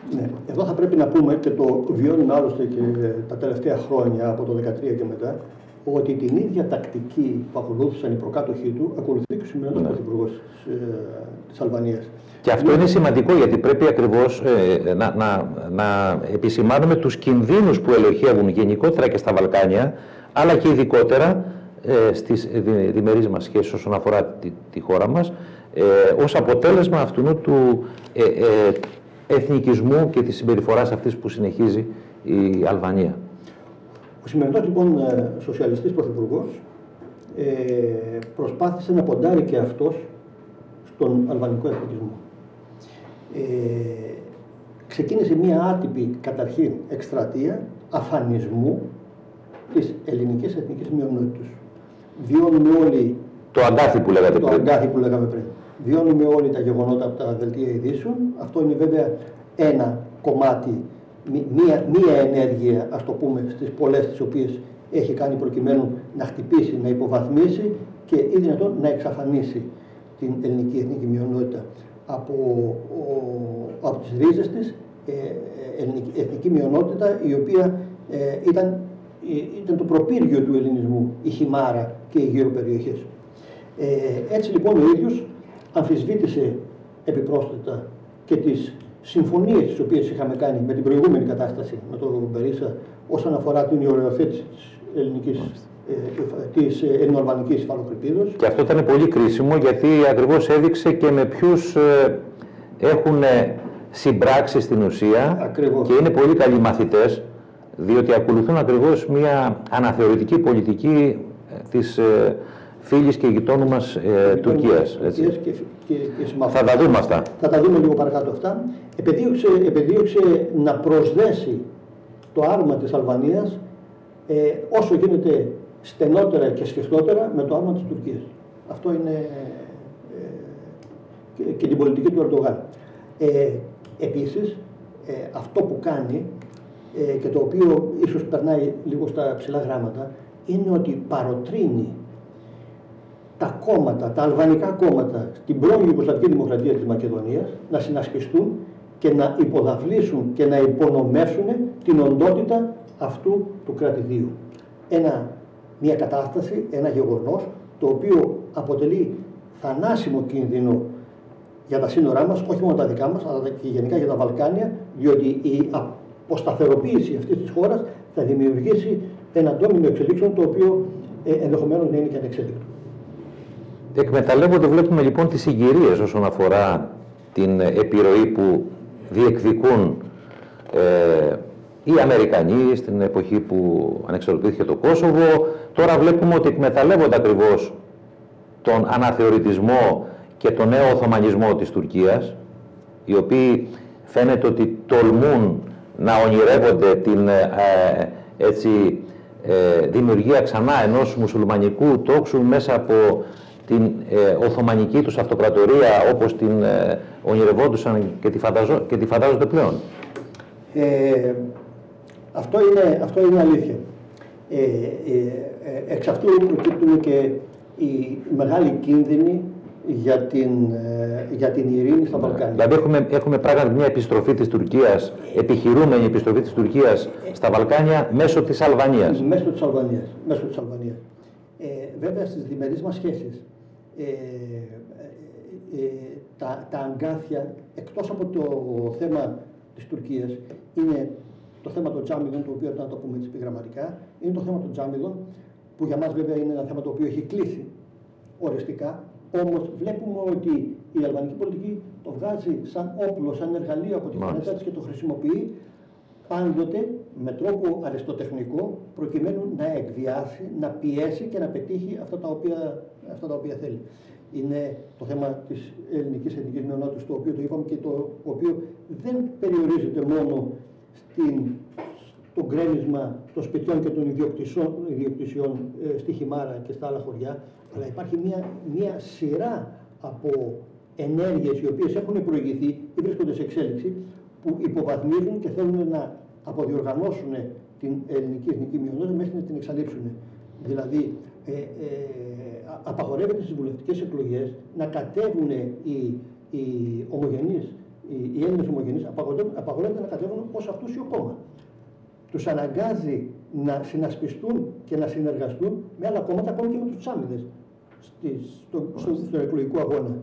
Ναι. Εδώ θα πρέπει να πούμε, και το βιώνουμε άλλωστε και τα τελευταία χρόνια, από το 2013 και μετά, ότι την ίδια τακτική που ακολούθησαν οι προκάτοχοί του ακολουθεί και ο σημερινός πρωθυπουργός της Αλβανίας. Και αυτό είναι σημαντικό, γιατί πρέπει ακριβώς να επισημάνουμε τους κινδύνους που ελοχεύουν γενικότερα και στα Βαλκάνια, αλλά και ειδικότερα στις διμερείς μας σχέσεις όσον αφορά τη χώρα μας, ως αποτέλεσμα αυτού του εθνικισμού και της συμπεριφοράς αυτής που συνεχίζει η Αλβανία. Ο σημερινός λοιπόν σοσιαλιστής πρωθυπουργός προσπάθησε να ποντάρει και αυτός στον αλβανικό εθνικισμό. Ξεκίνησε μία άτυπη καταρχήν εκστρατεία αφανισμού της ελληνικής εθνικής μειονότητας. Βιώνουμε όλοι το αγκάθι που λέγατε πριν. Αγκάθι που λέγαμε πριν. Βιώνουμε όλοι τα γεγονότα από τα δελτία ειδήσεων. Αυτό είναι βέβαια ένα κομμάτι, μία ενέργεια, ας το πούμε, στις πολλές τις οποίες έχει κάνει προκειμένου να χτυπήσει, να υποβαθμίσει και ή δυνατόν να εξαφανίσει την ελληνική εθνική μειονότητα από τις ρίζες της, εθνική μειονότητα η οποία ήταν το προπύργιο του ελληνισμού, η Χιμάρα και οι γύρω περιοχές. Έτσι λοιπόν ο ίδιος αμφισβήτησε επιπρόσθετα και τις συμφωνίες τις οποίες είχαμε κάνει με την προηγούμενη κατάσταση, με τον Μπερίσα, όσον αφορά την οριοθέτηση της ελληνοαλβανικής υφαλοκρηπίδος. Και αυτό ήταν πολύ κρίσιμο, γιατί ακριβώς έδειξε και με ποιους έχουν συμπράξει στην ουσία. Ακριβώς. Και είναι πολύ καλοί μαθητές, διότι ακολουθούν ακριβώς μια αναθεωρητική πολιτική της φίλης και γειτόνου μας Τουρκίας. Θα τα δούμε αυτά. Θα τα δούμε λίγο παρακάτω αυτά. Επεδίωξε να προσδέσει το άρμα της Αλβανίας όσο γίνεται στενότερα και σφιχτότερα με το άρμα της Τουρκίας. Αυτό είναι και την πολιτική του Ερντογάν. Επίσης, αυτό που κάνει και το οποίο ίσως περνάει λίγο στα ψηλά γράμματα, είναι ότι παροτρύνει τα κόμματα, τα αλβανικά κόμματα στην πρώην Ιουγκοσλαβική Δημοκρατία της Μακεδονίας να συνασπιστούν και να υποδαβλήσουν και να υπονομεύσουν την οντότητα αυτού του κρατηδίου. Μια κατάσταση, ένα γεγονός, το οποίο αποτελεί θανάσιμο κίνδυνο για τα σύνορά μας, όχι μόνο τα δικά μας, αλλά και γενικά για τα Βαλκάνια, διότι η αποσταθεροποίηση αυτής της χώρας θα δημιουργήσει ένα ντόμινο εξελίξεων, το οποίο ενδεχομένως να είναι και ανεξέλικτο. Εκμεταλλεύονται, βλέπουμε λοιπόν, τις συγκυρίες όσον αφορά την επιρροή που διεκδικούν οι Αμερικανοί στην εποχή που ανεξαρτοποιήθηκε το Κόσοβο. Τώρα βλέπουμε ότι εκμεταλλεύονται ακριβώς τον αναθεωρητισμό και τον νέο Οθωμανισμό της Τουρκίας, οι οποίοι φαίνεται ότι τολμούν να ονειρεύονται την δημιουργία ξανά ενός μουσουλμανικού τόξου μέσα από την Οθωμανική τους αυτοκρατορία, όπως την ονειρευόντουσαν και τη φαντάζονται πλέον. Αυτό είναι αλήθεια. Εξ αυτού προκύπτουν και οι μεγάλοι κίνδυνοι για την ειρήνη στα Βαλκάνια. Δηλαδή έχουμε πράγματι μια επιστροφή της Τουρκίας, επιχειρούμενη επιστροφή της Τουρκίας στα Βαλκάνια μέσω της Αλβανίας. Μέσω της Αλβανίας. Βέβαια στις διμερείς μας σχέσεις τα αγκάθια, εκτός από το θέμα της Τουρκίας, είναι το θέμα των τζάμιδων, το οποίο να το πούμε έτσι επιγραμματικά, είναι το θέμα των τζάμιδων, που για μας βέβαια είναι ένα θέμα το οποίο έχει κλείσει οριστικά. Όμως βλέπουμε ότι η αλβανική πολιτική το βγάζει σαν όπλο, σαν εργαλείο από τη φωνετά της και το χρησιμοποιεί πάντοτε με τρόπο αριστοτεχνικό, προκειμένου να εκβιάσει, να πιέσει και να πετύχει αυτά τα οποία θέλει. Είναι το θέμα της ελληνικής εθνικής μειονότητας, το οποίο το είπαμε και το οποίο δεν περιορίζεται μόνο στο γκρέμισμα των σπιτιών και των ιδιοκτησιών στη Χιμάρα και στα άλλα χωριά, αλλά υπάρχει μια σειρά από ενέργειες οι οποίες έχουν προηγηθεί ή βρίσκονται σε εξέλιξη, που υποβαθμίζουν και θέλουν να αποδιοργανώσουν την ελληνική εθνική μειονότητα μέχρι να την εξαλείψουν. Δηλαδή, απαγορεύεται στις βουλευτικές εκλογές να κατέβουν οι ομογενείς οι Έλληνες ομογενείς απαγορεύεται να κατέβουν ως αυτούσιο κόμμα. Τους αναγκάζει να συνασπιστούν και να συνεργαστούν με άλλα κόμματα, ακόμη και με τους Τσάμιδες στον εκλογικό αγώνα.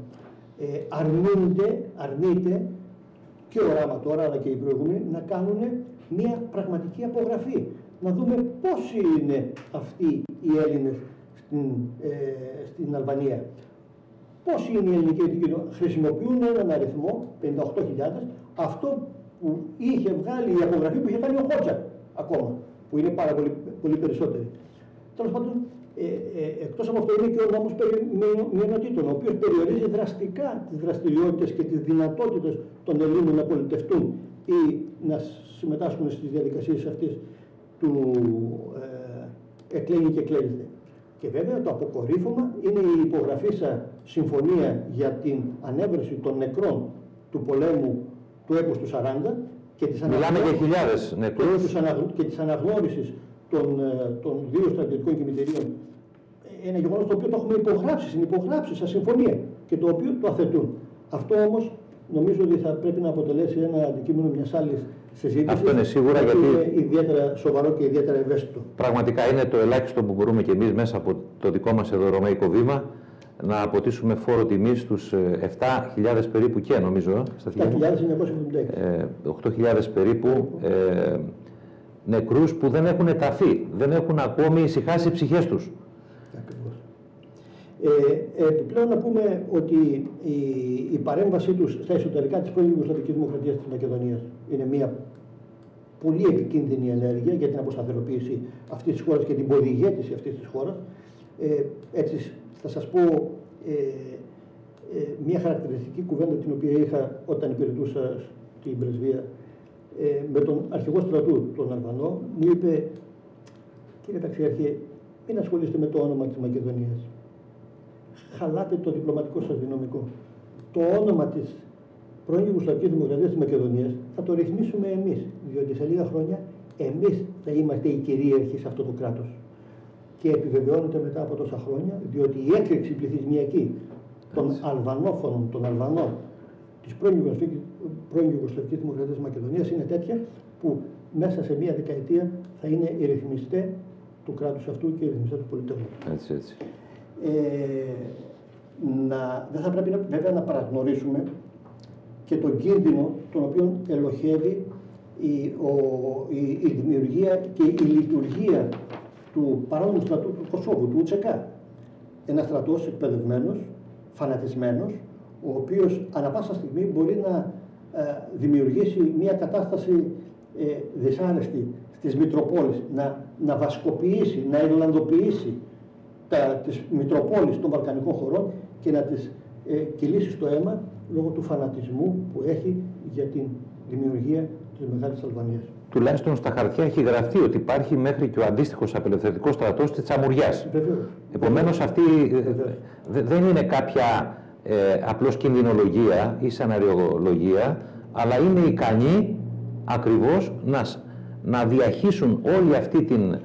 Αρνείται και ο Ράμα τώρα, αλλά και οι προηγούμενοι, να κάνουν μια πραγματική απογραφή. Να δούμε πόσοι είναι αυτοί οι Έλληνες στην Αλβανία. Πόσοι είναι οι ελληνικοί δικαιωτικοί. Χρησιμοποιούν έναν αριθμό, 58.000, αυτό που είχε βγάλει η απογραφή που είχε κάνει ο Χότζα ακόμα, που είναι πάρα πολύ περισσότεροι. Τέλος πάντων, εκτός από αυτό είναι και ο νόμος περί μειονοτήτων, ο οποίος περιορίζει δραστικά τις δραστηριότητες και τις δυνατότητες των Ελλήνων να πολιτευτούν ή να συμμετάσχουν στις διαδικασίες αυτές του εκλέγει και εκλέγεται. Και βέβαια το αποκορύφωμα είναι η υπογραφήσα συμφωνία για την ανέβρεση των νεκρών του πολέμου του έπους του 40 και της αναγνώρισης των δύο στρατιωτικών κημητηρίων. Ένα γεγονός το οποίο το έχουμε υπογράψει σαν συμφωνία και το οποίο το αθετούν. Αυτό όμως νομίζω ότι θα πρέπει να αποτελέσει ένα αντικείμενο μιας άλλης συζήτησης. Αυτό είναι σίγουρα, γιατί είναι ιδιαίτερα σοβαρό και ιδιαίτερα ευαίσθητο. Πραγματικά είναι το ελάχιστο που μπορούμε και εμείς μέσα από το δικό μας εδώ ρωμαϊκό βήμα να αποτίσουμε φόρο τιμής στους 7.000 περίπου και νομίζω. 8.000 περίπου νεκρούς που δεν έχουν ταφεί, δεν έχουν ακόμη ησυχάσει οι ψυχές τους. Ακριβώς. Επιπλέον να πούμε ότι η παρέμβασή τους στα εσωτερικά της πρώην Ιουγκοσλαβικής Δημοκρατίας της Μακεδονίας είναι μια πολύ επικίνδυνη ενέργεια για την αποσταθεροποίηση αυτής της χώρας και την πολυγέτηση αυτής της χώρας. Έτσι θα σας πω μια χαρακτηριστική κουβέντα την οποία είχα όταν υπηρετούσα στην πρεσβεία με τον αρχηγό στρατού, τον Αλβανό. Μου είπε, κύριε Ταξιάρχη, μην ασχολείστε με το όνομα της Μακεδονίας. Χαλάτε το διπλωματικό σας δυναμικό. Το όνομα της πρώην Ιουγκοσλαβικής Δημοκρατίας της Μακεδονίας θα το ρυθμίσουμε εμείς, διότι σε λίγα χρόνια εμείς θα είμαστε οι κυρίαρχοι σε αυτό το κράτος. Και επιβεβαιώνεται μετά από τόσα χρόνια, διότι η έκρηξη πληθυσμιακή των Αλβανόφωνων, των Αλβανών της πρώην Ιουγκοσλαβικής Δημοκρατίας της Μακεδονίας είναι τέτοια που μέσα σε μία δεκαετία θα είναι οι ρυθμιστές του κράτους αυτού και οι ρυθμιστές του πολιτισμού. Έτσι. Δεν θα πρέπει βέβαια να παραγνωρίσουμε και τον κίνδυνο τον οποίο ελοχεύει η δημιουργία και η λειτουργία του παράνομου στρατού του Κωσόβου, του ΟΤΣΕΚΑ. Ένας στρατός εκπαιδευμένος, φανατισμένος, ο οποίος ανα πάσα στιγμή μπορεί να δημιουργήσει μια κατάσταση δυσάρεστη στις Μητροπόλεις, να βασκοποιήσει, να ιρλανδοποιήσει τις Μητροπόλεις των Βαλκανικών χωρών και να τις κυλήσει στο αίμα λόγω του φανατισμού που έχει για την δημιουργία της Μεγάλης Αλβανίας. Τουλάχιστον στα χαρτιά έχει γραφτεί ότι υπάρχει μέχρι και ο αντίστοιχος απελευθερωτικός στρατός της Τσαμουριάς. Επομένως αυτή δεν είναι κάποια απλώς κινδυνολογία ή σεναριολογία, αλλά είναι ικανοί ακριβώς να διαχύσουν όλη αυτή την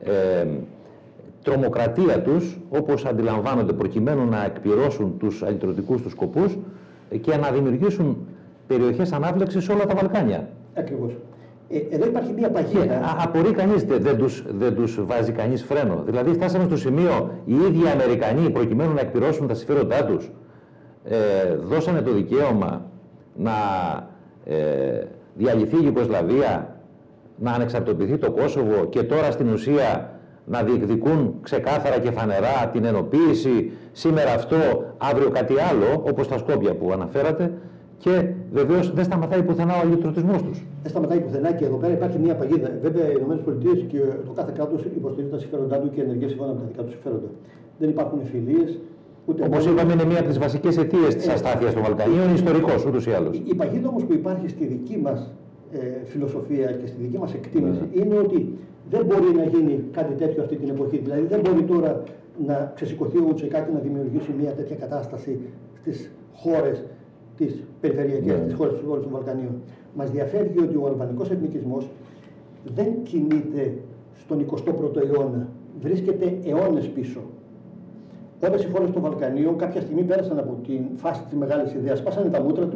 τρομοκρατία τους, όπως αντιλαμβάνονται, προκειμένου να εκπληρώσουν τους αλυτρωτικούς τους σκοπούς και να δημιουργήσουν περιοχές ανάφλεξης σε όλα τα Βαλκάνια. Ακριβώς. Εδώ υπάρχει μια παγίδα. Απορεί κανείς, δεν τους βάζει κανείς φρένο. Δηλαδή φτάσαμε στο σημείο οι ίδιοι οι Αμερικανοί, προκειμένου να εκπληρώσουν τα συμφέροντά τους, δώσανε το δικαίωμα να διαλυθεί η Ιουγκοσλαβία, να ανεξαρτοποιηθεί το Κόσοβο και τώρα στην ουσία να διεκδικούν ξεκάθαρα και φανερά την ενοποίηση, σήμερα αυτό, αύριο κάτι άλλο, όπως τα Σκόπια που αναφέρατε, και βεβαίως δεν σταματάει πουθενά ο αλυτρωτισμός τους. Δεν σταματάει πουθενά και εδώ πέρα υπάρχει μια παγίδα. Βέβαια, οι ΗΠΑ και το κάθε κράτος υποστηρίζει τα συμφέροντά του και ενεργεί σύμφωνα με τα δικά του συμφέροντα. Δεν υπάρχουν φιλίες. Όπως είπαμε, είναι μία από τις βασικές αιτίες της αστάθειας των Βαλκανίων, ιστορικός ούτως ή άλλως. Η παγίδα όμως που υπάρχει στη δική μας φιλοσοφία και στη δική μας εκτίμηση είναι ότι δεν μπορεί να γίνει κάτι τέτοιο αυτή την εποχή. Δηλαδή, δεν μπορεί τώρα να ξεσηκωθεί ο ΟΤΣΕΚΑ και να δημιουργήσει μια τέτοια κατάσταση στις χώρες τις περιφερειακές, τις χώρες των Βαλκανίων. Μας διαφεύγει ότι ο αλβανικός εθνικισμός δεν κινείται στον 21ο αιώνα. Βρίσκεται αιώνες πίσω. Όλες οι χώρες των Βαλκανίων κάποια στιγμή πέρασαν από την φάση της μεγάλης ιδέας, σπάσανε τα μούτρα τους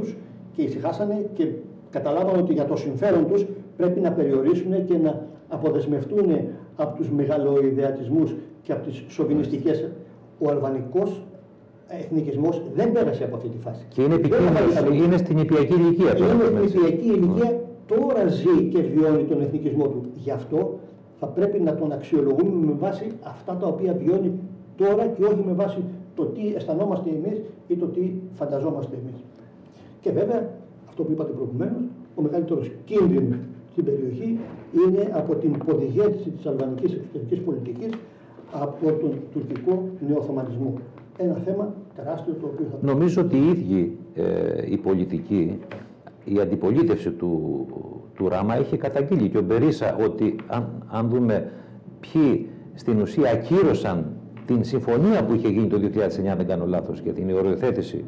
και ησυχάσανε και καταλάβανε ότι για το συμφέρον τους πρέπει να περιορίσουν και να αποδεσμευτούν από τους μεγαλοειδεατισμούς και από τις σοβινιστικές. Ο αλβανικός εθνικισμός δεν πέρασε από αυτή τη φάση. Και είναι επικίνδυνος, είναι στην νηπιακή ηλικία. Είναι στην νηπιακή ηλικία, τώρα ζει και βιώνει τον εθνικισμό του. Γι' αυτό θα πρέπει να τον αξιολογούμε με βάση αυτά τα οποία βιώνει τώρα και όχι με βάση το τι αισθανόμαστε εμείς ή το τι φανταζόμαστε εμείς. Και βέβαια, αυτό που είπατε προηγουμένως, ο μεγαλύτερος κίνδυνος στην περιοχή είναι από την ποδηγέτηση της αλβανικής εξωτερικής πολιτικής από τον τουρκικό νεοοθωμανισμό. Ένα θέμα τεράστιο το οποίο θα... Νομίζω ότι οι ίδιοι οι πολιτικοί, η αντιπολίτευση του Ράμα είχε καταγγείλει και ο Μπερίσα ότι αν δούμε ποιοι στην ουσία ακύρωσαν την συμφωνία που είχε γίνει το 2009, δεν κάνω λάθος, για την οριοθέτηση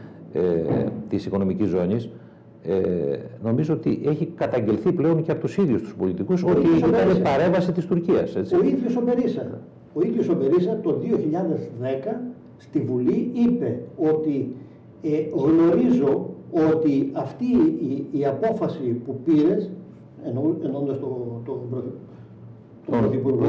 της οικονομικής ζώνης, νομίζω ότι έχει καταγγελθεί πλέον και από τους ίδιους τους πολιτικούς ότι ήταν παρέμβαση της Τουρκίας. Έτσι. Ο ίδιος ο Μπερίσα το 2010 στη Βουλή είπε ότι γνωρίζω ότι αυτή η απόφαση που πήρες, εννοώντας τον Πρωθυπουργό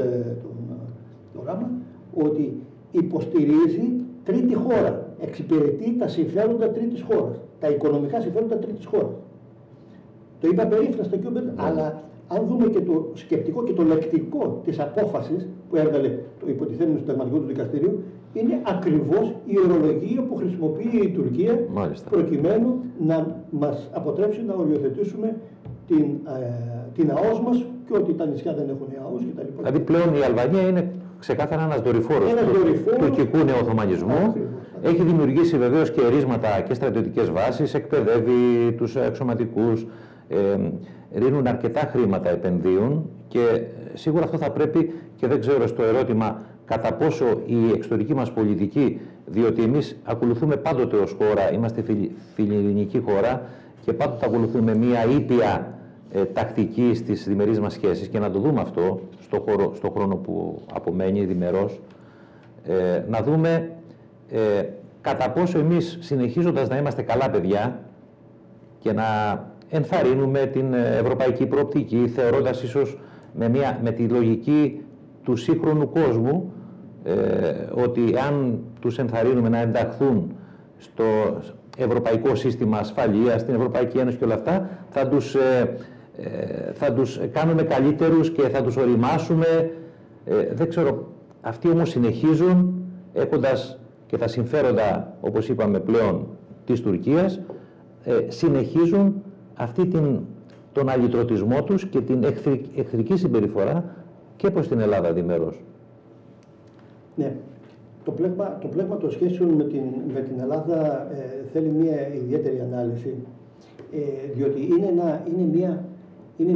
τον Ράμα, ότι υποστηρίζει τρίτη χώρα, εξυπηρετεί τα συμφέροντα τρίτης χώρας, τα οικονομικά συμφέροντα τρίτης χώρας. Το είπα περίφραστα και ο Μπερίσα, αλλά αν δούμε και το σκεπτικό και το λεκτικό της απόφασης που έβγαλε το υποτιθέμενο συνταγματικό του δικαστηρίου, είναι ακριβώς η ορολογία που χρησιμοποιεί η Τουρκία. Μάλιστα. Προκειμένου να μας αποτρέψει να οριοθετήσουμε την ΑΟΣ μας και ότι τα νησιά δεν έχουν ΑΟΣ κτλ. Δηλαδή πλέον η Αλβανία είναι ξεκάθαρα ένας δορυφόρος του τουρκικού νεοοθωμανισμού. Έχει δημιουργήσει βεβαίως και ερίσματα και στρατιωτικές βάσεις, εκπαιδεύει τους αξιωματικούς, ρίχνουν αρκετά χρήματα, επενδύουν και σίγουρα αυτό θα πρέπει, και δεν ξέρω στο ερώτημα κατά πόσο η εξωτερική μας πολιτική, διότι εμείς ακολουθούμε πάντοτε ως χώρα, είμαστε φιλελληνική χώρα και πάντοτε ακολουθούμε μία ήπια τακτική στις διμερείς μας σχέσεις, και να το δούμε αυτό στο χρόνο που απομένει διμερός, να δούμε κατά πόσο εμείς, συνεχίζοντας να είμαστε καλά παιδιά και να ενθαρρύνουμε την ευρωπαϊκή προοπτική, θεωρώντας ίσως με τη λογική του σύγχρονου κόσμου, ότι αν τους ενθαρρύνουμε να ενταχθούν στο ευρωπαϊκό σύστημα ασφαλείας, στην Ευρωπαϊκή Ένωση και όλα αυτά, θα τους κάνουμε καλύτερους και θα τους οριμάσουμε. Δεν ξέρω, αυτοί όμως συνεχίζουν, έχοντας και τα συμφέροντα, όπως είπαμε πλέον, της Τουρκίας, συνεχίζουν τον αλυτρωτισμό τους και την εχθρική συμπεριφορά και προς την Ελλάδα διμερώς. Ναι. Το πλέγμα των σχέσεων με την Ελλάδα θέλει μια ιδιαίτερη ανάλυση, διότι είναι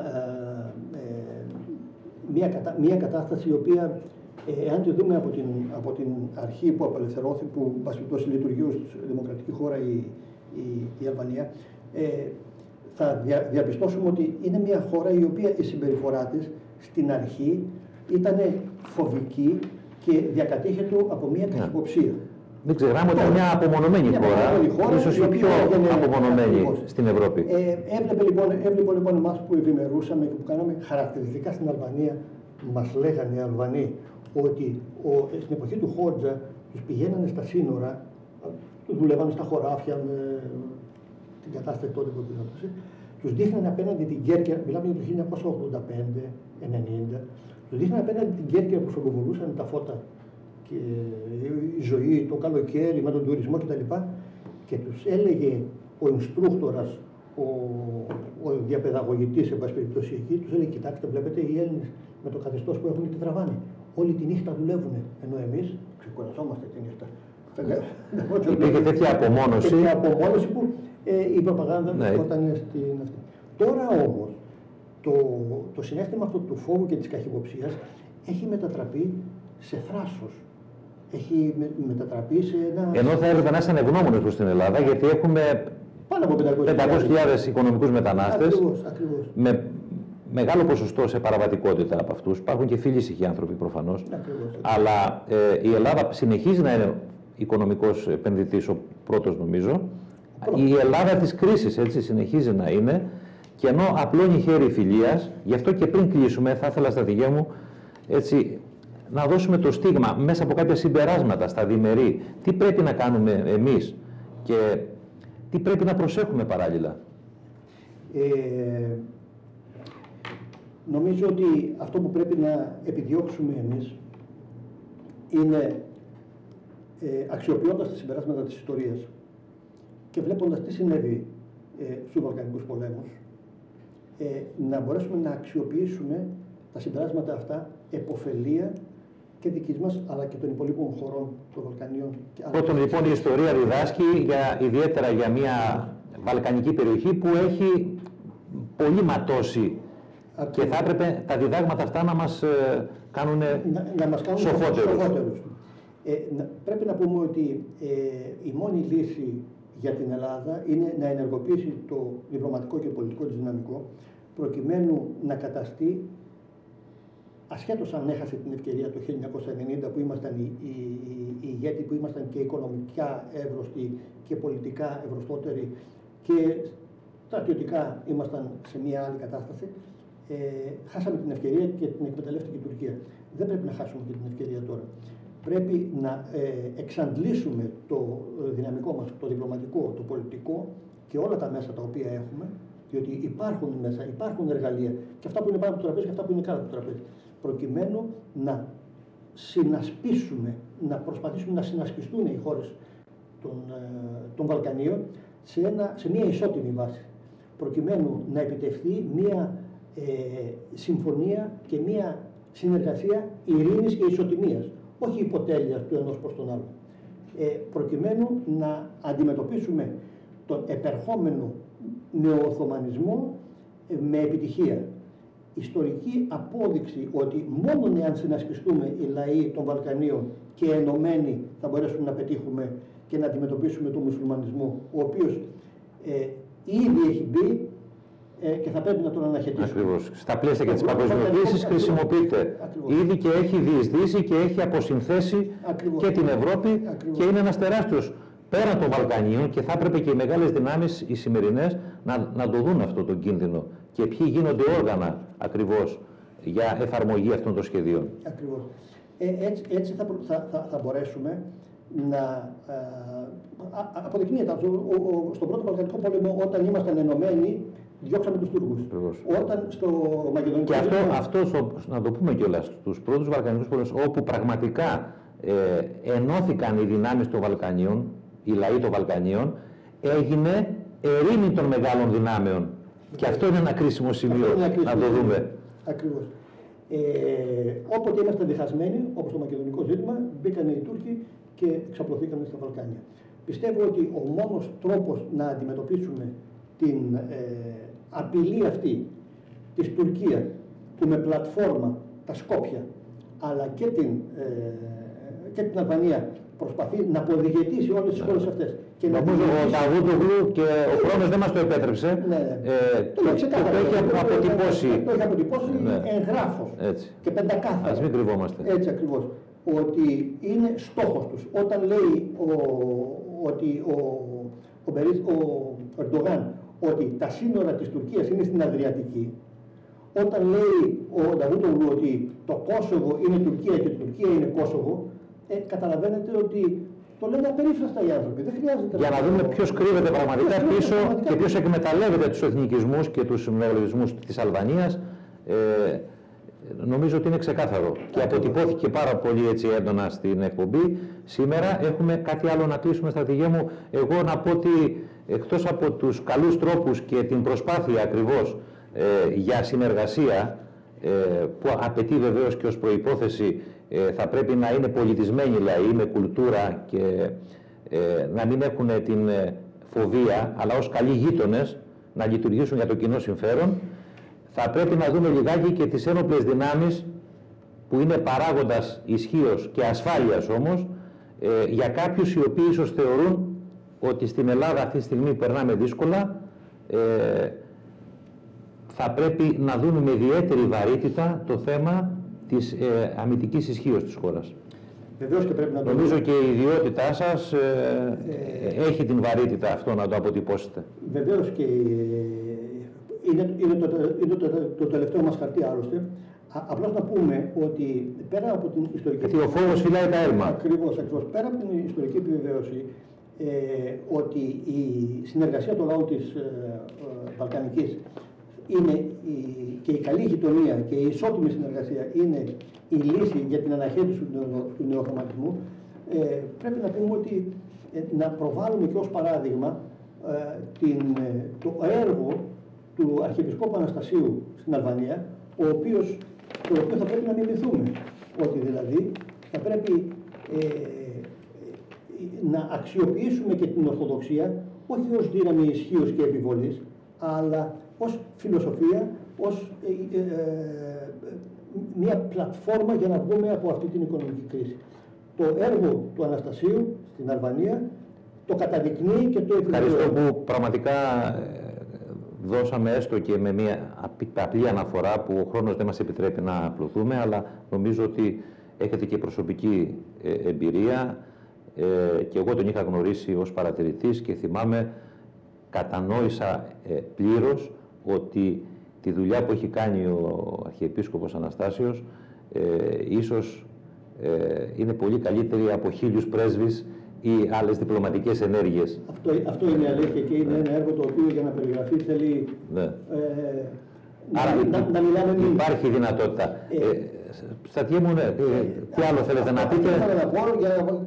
μια κατάσταση η οποία, εάν τη δούμε από την αρχή που απελευθερώθηκε, που λειτουργεί ως δημοκρατική χώρα η Αλβανία, θα διαπιστώσουμε ότι είναι μια χώρα η οποία η συμπεριφορά της στην αρχή ήταν φοβική και διακατήχεται από μια καχυποψία. Δεν ξεχνάμε ότι είναι μια απομονωμένη χώρα, ίσως η πιο απομονωμένη στην Ευρώπη. Έβλεπε λοιπόν εμάς που ευημερούσαμε και που κάναμε χαρακτηριστικά στην Αλβανία, μας λέγανε οι Αλβανοί ότι στην εποχή του Χότζα τους πηγαίνανε στα σύνορα, τους δουλεύανε στα χωράφια με την κατάσταση τότε που επιδότησε, τους δείχνανε απέναντι την Κέρκυρα, μιλάμε για το 1985-90, τους δείχνανε απέναντι την Κέρκυρα που φεγκοβολούσαν τα φώτα και η ζωή, το καλοκαίρι με τον τουρισμό κτλ. Και τους έλεγε ο инστρούκτορας, ο διαπαιδαγωγητής, εν πάση περιπτώσει εκεί, τους έλεγε: κοιτάξτε, βλέπετε οι Έλληνες με το καθεστώς που έχουν, τι τραβάνε. Όλη τη νύχτα δουλεύουν, ενώ εμείς ξεκουραζόμαστε τη νύχτα. Υπήρχε τέτοια απομόνωση. Τέτοια απομόνωση που η προπαγάνδα όταν είναι στην αυτή. Τώρα όμως το συναίσθημα αυτό του φόβου και της καχυποψίας έχει μετατραπεί σε θράσος. Έχει μετατραπεί σε ένα... Ενώ θα έπρεπε να είσαι ευγνώμονες προς την Ελλάδα, γιατί έχουμε πάνω από 500.000 οικονομικούς μετανάστες. Ακριβώς. Με μεγάλο ποσοστό σε παραβατικότητα από αυτούς. Υπάρχουν και φίλοι άνθρωποι προφανώς. Αλλά η Ελλάδα συνεχίζει να είναι οικονομικός επενδυτής, ο πρώτος νομίζω. Η Ελλάδα της κρίσης, έτσι, συνεχίζει να είναι, και ενώ απλώνει χέρι φιλίας, γι' αυτό και πριν κλείσουμε, θα ήθελα, στρατηγέ μου, έτσι, να δώσουμε το στίγμα μέσα από κάποια συμπεράσματα στα διμερεί. Τι πρέπει να κάνουμε εμείς και τι πρέπει να προσέχουμε παράλληλα. Νομίζω ότι αυτό που πρέπει να επιδιώξουμε εμείς είναι, αξιοποιώντας τα συμπεράσματα της ιστορίας και βλέποντας τι συνέβη στους Βαλκανικούς πολέμους, να μπορέσουμε να αξιοποιήσουμε τα συμπεράσματα αυτά επωφελία και δικής μας, αλλά και των υπολείπων χωρών των Βαλκανίων. Πρώτον, λοιπόν, η ιστορία διδάσκει ιδιαίτερα για μια βαλκανική περιοχή που έχει πολύ ματώσει. Και θα έπρεπε τα διδάγματα αυτά να μας κάνουν σοφότερους. Πρέπει να πούμε ότι η μόνη λύση για την Ελλάδα είναι να ενεργοποιήσει το διπλωματικό και πολιτικό της δυναμικό, προκειμένου να καταστεί, ασχέτως αν έχασε την ευκαιρία το 1990 που ήμασταν οι ηγέτες, που ήμασταν και οικονομικά εύρωστοι και πολιτικά ευρωστότεροι και στρατιωτικά ήμασταν σε μια άλλη κατάσταση, χάσαμε την ευκαιρία και την εκμεταλλεύτηκε η Τουρκία. Δεν πρέπει να χάσουμε και την ευκαιρία τώρα. Πρέπει να εξαντλήσουμε το δυναμικό μας, το διπλωματικό, το πολιτικό και όλα τα μέσα τα οποία έχουμε, διότι υπάρχουν μέσα, υπάρχουν εργαλεία, και αυτά που είναι πάνω από το τραπέζι και αυτά που είναι κάτω από το τραπέζι, προκειμένου να συνασπίσουμε, να προσπαθήσουμε να συνασπιστούν οι χώρες των Βαλκανίων σε μια ισότιμη βάση, προκειμένου να επιτευχθεί μια συμφωνία και μια συνεργασία ειρήνης και ισοτιμίας, όχι υποτέλειας του ενός προς τον άλλο, προκειμένου να αντιμετωπίσουμε τον επερχόμενο νεοοθωμανισμό με επιτυχία. Ιστορική απόδειξη ότι μόνο εάν συνασπιστούμε οι λαοί των Βαλκανίων και ενωμένοι θα μπορέσουμε να πετύχουμε και να αντιμετωπίσουμε τον μουσουλμανισμό, ο οποίος ήδη έχει μπει και θα πρέπει να τον αναχαιτήσουμε. Ακριβώς. Στα πλαίσια και της παγκοσμιοποίησης χρησιμοποιείται ήδη και έχει διεισδύσει και έχει αποσυνθέσει και την Ευρώπη και είναι ένας τεράστιος πέραν των Βαλκανίων, και θα έπρεπε και οι μεγάλες δυνάμεις, οι σημερινές, να το δουν αυτό το κίνδυνο και ποιοι γίνονται όργανα ακριβώς για εφαρμογή αυτών των σχεδίων. Ακριβώς. Έτσι θα μπορέσουμε να αποδεικνύεται. Στον πρώτο Βαλκανικό πόλεμο, όταν ήμασταν ενωμένοι, διώξαμε τους Τούρκους. Όταν στο Μακεδονικό... Και αυτό να το πούμε κιόλας, στους πρώτους Βαλκανικούς πόλεμους, όπου πραγματικά ενώθηκαν οι δυνάμεις των Βαλκανίων, οι λαοί των Βαλκανίων, έγινε ερήμη των μεγάλων δυνάμεων. Και αυτό είναι ένα κρίσιμο σημείο να το δούμε. Ακριβώς. Όποτε ήμασταν διχασμένοι, όπως το μακεδονικό ζήτημα, μπήκαν οι Τούρκοι και εξαπλωθήκαν στα Βαλκάνια. Πιστεύω ότι ο μόνος τρόπος να αντιμετωπίσουμε την απειλή αυτή της Τουρκίας, που με πλατφόρμα τα Σκόπια αλλά και την Αλβανία προσπαθεί να αποδιγετήσει όλες τις χώρες αυτές. Νομίζω ο Νταβούτογλου, και ο χρόνος δεν μας το επέτρεψε, το έχει αποτυπώσει εγγράφος και πεντακάθαρα. Ας μην κρυβόμαστε. Έτσι ακριβώς. Ότι είναι στόχος τους. Όταν λέει ότι ο Ερντογάν ότι τα σύνορα της Τουρκίας είναι στην Αδριατική, όταν λέει ο Νταβούτογλου ότι το Κόσοβο είναι Τουρκία και η Τουρκία είναι Κόσοβο, καταλαβαίνετε ότι το λένε απερίφραστα οι άνθρωποι. Δεν χρειάζεται. Για να δούμε ποιος κρύβεται πραγματικά πίσω και ποιος εκμεταλλεύεται τους εθνικισμούς και τους μεγαλισμούς της Αλβανίας. Νομίζω ότι είναι ξεκάθαρο και αποτυπώθηκε πάρα πολύ έτσι έντονα στην εκπομπή. Σήμερα έχουμε κάτι άλλο να κλείσουμε, στρατηγέ μου. Εγώ να πω ότι εκτός από τους καλούς τρόπους και την προσπάθεια ακριβώς για συνεργασία, που απαιτεί βεβαίως και ως προϋπόθεση θα πρέπει να είναι πολιτισμένοι λαοί με κουλτούρα και να μην έχουν την φοβία, αλλά ως καλοί γείτονες να λειτουργήσουν για το κοινό συμφέρον, θα πρέπει να δούμε λιγάκι και τις ένοπλες δυνάμεις που είναι παράγοντας ισχύως και ασφάλειας όμως για κάποιους οι οποίοι ίσως θεωρούν ότι στην Ελλάδα αυτή τη στιγμή περνάμε δύσκολα, θα πρέπει να δούμε με ιδιαίτερη βαρύτητα το θέμα της αμυντικής ισχύως της χώρας. Βεβαίως και πρέπει να το νομίζω και η ιδιότητά σας έχει την βαρύτητα αυτό να το αποτυπώσετε. Βεβαίως και είναι το τελευταίο μας χαρτί άλλωστε. Απλώς να πούμε ότι πέρα από την ιστορική... Γιατί ο φόβος φυλάει τα έρμα. Ακριβώς. Πέρα από την ιστορική επιβεβαίωση ότι η συνεργασία των λαών της Βαλκανικής είναι και η καλή γειτονία και η ισότιμη συνεργασία είναι η λύση για την αναχέτηση του νεορωμαντισμού, πρέπει να πούμε ότι να προβάλλουμε και ως παράδειγμα το έργο του Αρχιεπισκόπου Αναστασίου στην Αλβανία, το οποίο θα πρέπει να μιμηθούμε. Ότι δηλαδή θα πρέπει να αξιοποιήσουμε και την Ορθοδοξία όχι ως δύναμη ισχύως και επιβολής, αλλά ως φιλοσοφία, ως μια πλατφόρμα για να βγούμε από αυτή την οικονομική κρίση. Το έργο του Αναστασίου στην Αλβανία το καταδεικνύει και το επιβεβαιώνει. Ευχαριστώ που πραγματικά δώσαμε έστω και με μια απλή αναφορά που ο χρόνος δεν μας επιτρέπει να απλωθούμε, αλλά νομίζω ότι έχετε και προσωπική εμπειρία και εγώ τον είχα γνωρίσει ως παρατηρητής και θυμάμαι, κατανόησα πλήρως ότι τη δουλειά που έχει κάνει ο Αρχιεπίσκοπος Αναστάσιος ίσως είναι πολύ καλύτερη από 1000 πρέσβεις ή άλλες διπλωματικές ενέργειες. Αυτό είναι αλήθεια και είναι ένα έργο το οποίο για να περιγραφεί θέλει να μιλάμε μήνυμα. Υπάρχει δυνατότητα. Στρατιέ μου, τι άλλο θέλετε να πείτε? Ήθελα να πω για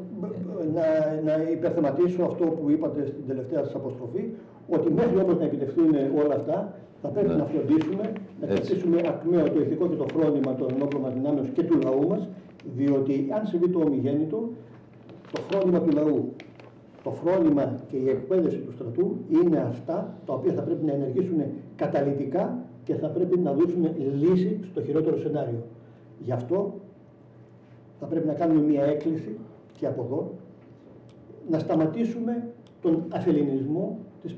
να υπερθεματίσω αυτό που είπατε στην τελευταία σας αποστροφή, ότι μέχρι όμως να επιτευχθούν όλα αυτά θα πρέπει να φροντίσουμε, να κρατήσουμε ακμαίο το ηθικό και το φρόνημα των ενόπλων μας δυνάμεων και του λαού μας, διότι αν συμβεί το ομιγέννητο, το φρόνημα του λαού, το φρόνημα και η εκπαίδευση του στρατού είναι αυτά τα οποία θα πρέπει να ενεργήσουν καταλυτικά και θα πρέπει να δώσουν λύση στο χειρότερο σενάριο. Γι' αυτό θα πρέπει να κάνουμε μια έκκληση και από εδώ να σταματήσουμε τον αφελληνισμό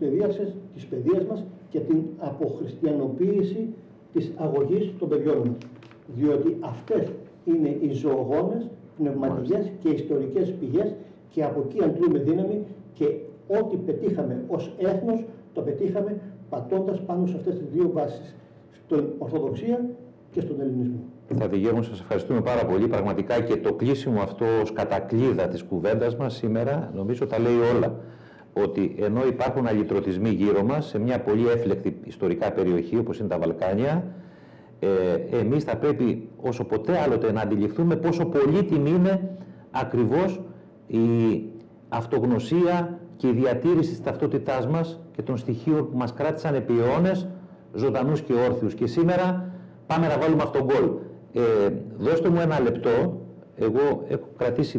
της παιδείας μας και την αποχριστιανοποίηση της αγωγής των παιδιών μας. Διότι αυτές είναι οι ζωογόνες, πνευματικές και ιστορικές πηγές και από εκεί αντλούμε δύναμη και ό,τι πετύχαμε ως έθνος το πετύχαμε πατώντας πάνω σε αυτές τις δύο βάσεις, στην Ορθοδοξία και στον Ελληνισμό. Στρατηγέ μου, σας ευχαριστούμε πάρα πολύ. Πραγματικά και το κλείσιμο αυτό ως κατακλείδα της κουβέντας μας σήμερα νομίζω τα λέει όλα. Ότι ενώ υπάρχουν αλυτρωτισμοί γύρω μας σε μια πολύ έφλεκτη ιστορικά περιοχή όπως είναι τα Βαλκάνια, εμείς θα πρέπει όσο ποτέ άλλοτε να αντιληφθούμε πόσο πολύτιμη είναι ακριβώς η αυτογνωσία και η διατήρηση της ταυτότητάς μας και των στοιχείων που μας κράτησαν επί αιώνες ζωντανούς και όρθιους. Και σήμερα πάμε να βάλουμε αυτόν τον γκολ. Δώστε μου ένα λεπτό. Εγώ έχω κρατήσει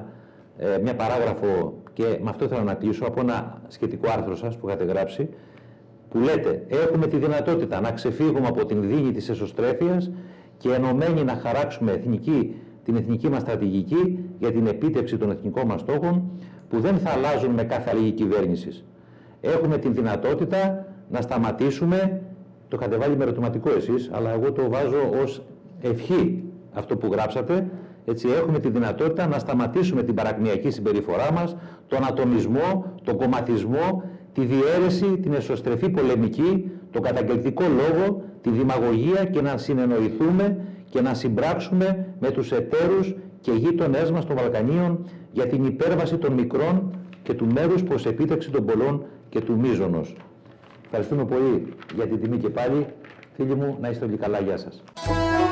μια παράγραφο και με αυτό ήθελα να κλείσω από ένα σχετικό άρθρο σας που είχατε γράψει, που λέτε: έχουμε τη δυνατότητα να ξεφύγουμε από την δίνη της εσωστρέφειας και ενωμένοι να χαράξουμε την εθνική μας στρατηγική για την επίτευξη των εθνικών μας στόχων που δεν θα αλλάζουν με κάθε αλλαγή κυβέρνησης. Έχουμε την δυνατότητα να σταματήσουμε, το είχατε βάλει με ερωτηματικό εσείς, αλλά εγώ το βάζω ως ευχή αυτό που γράψατε. Έτσι, έχουμε τη δυνατότητα να σταματήσουμε την παρακμιακή συμπεριφορά μας, τον ατομισμό, τον κομματισμό, τη διαίρεση, την εσωστρεφή πολεμική, τον καταγγελτικό λόγο, τη δημαγωγία και να συνεννοηθούμε και να συμπράξουμε με τους εταίρους και γείτονές μας των Βαλκανίων για την υπέρβαση των μικρών και του μέρους προς επίτευξη των πολλών και του μείζωνος. Ευχαριστούμε πολύ για την τιμή και πάλι. Φίλοι μου, να είστε όλοι καλά. Γεια σας.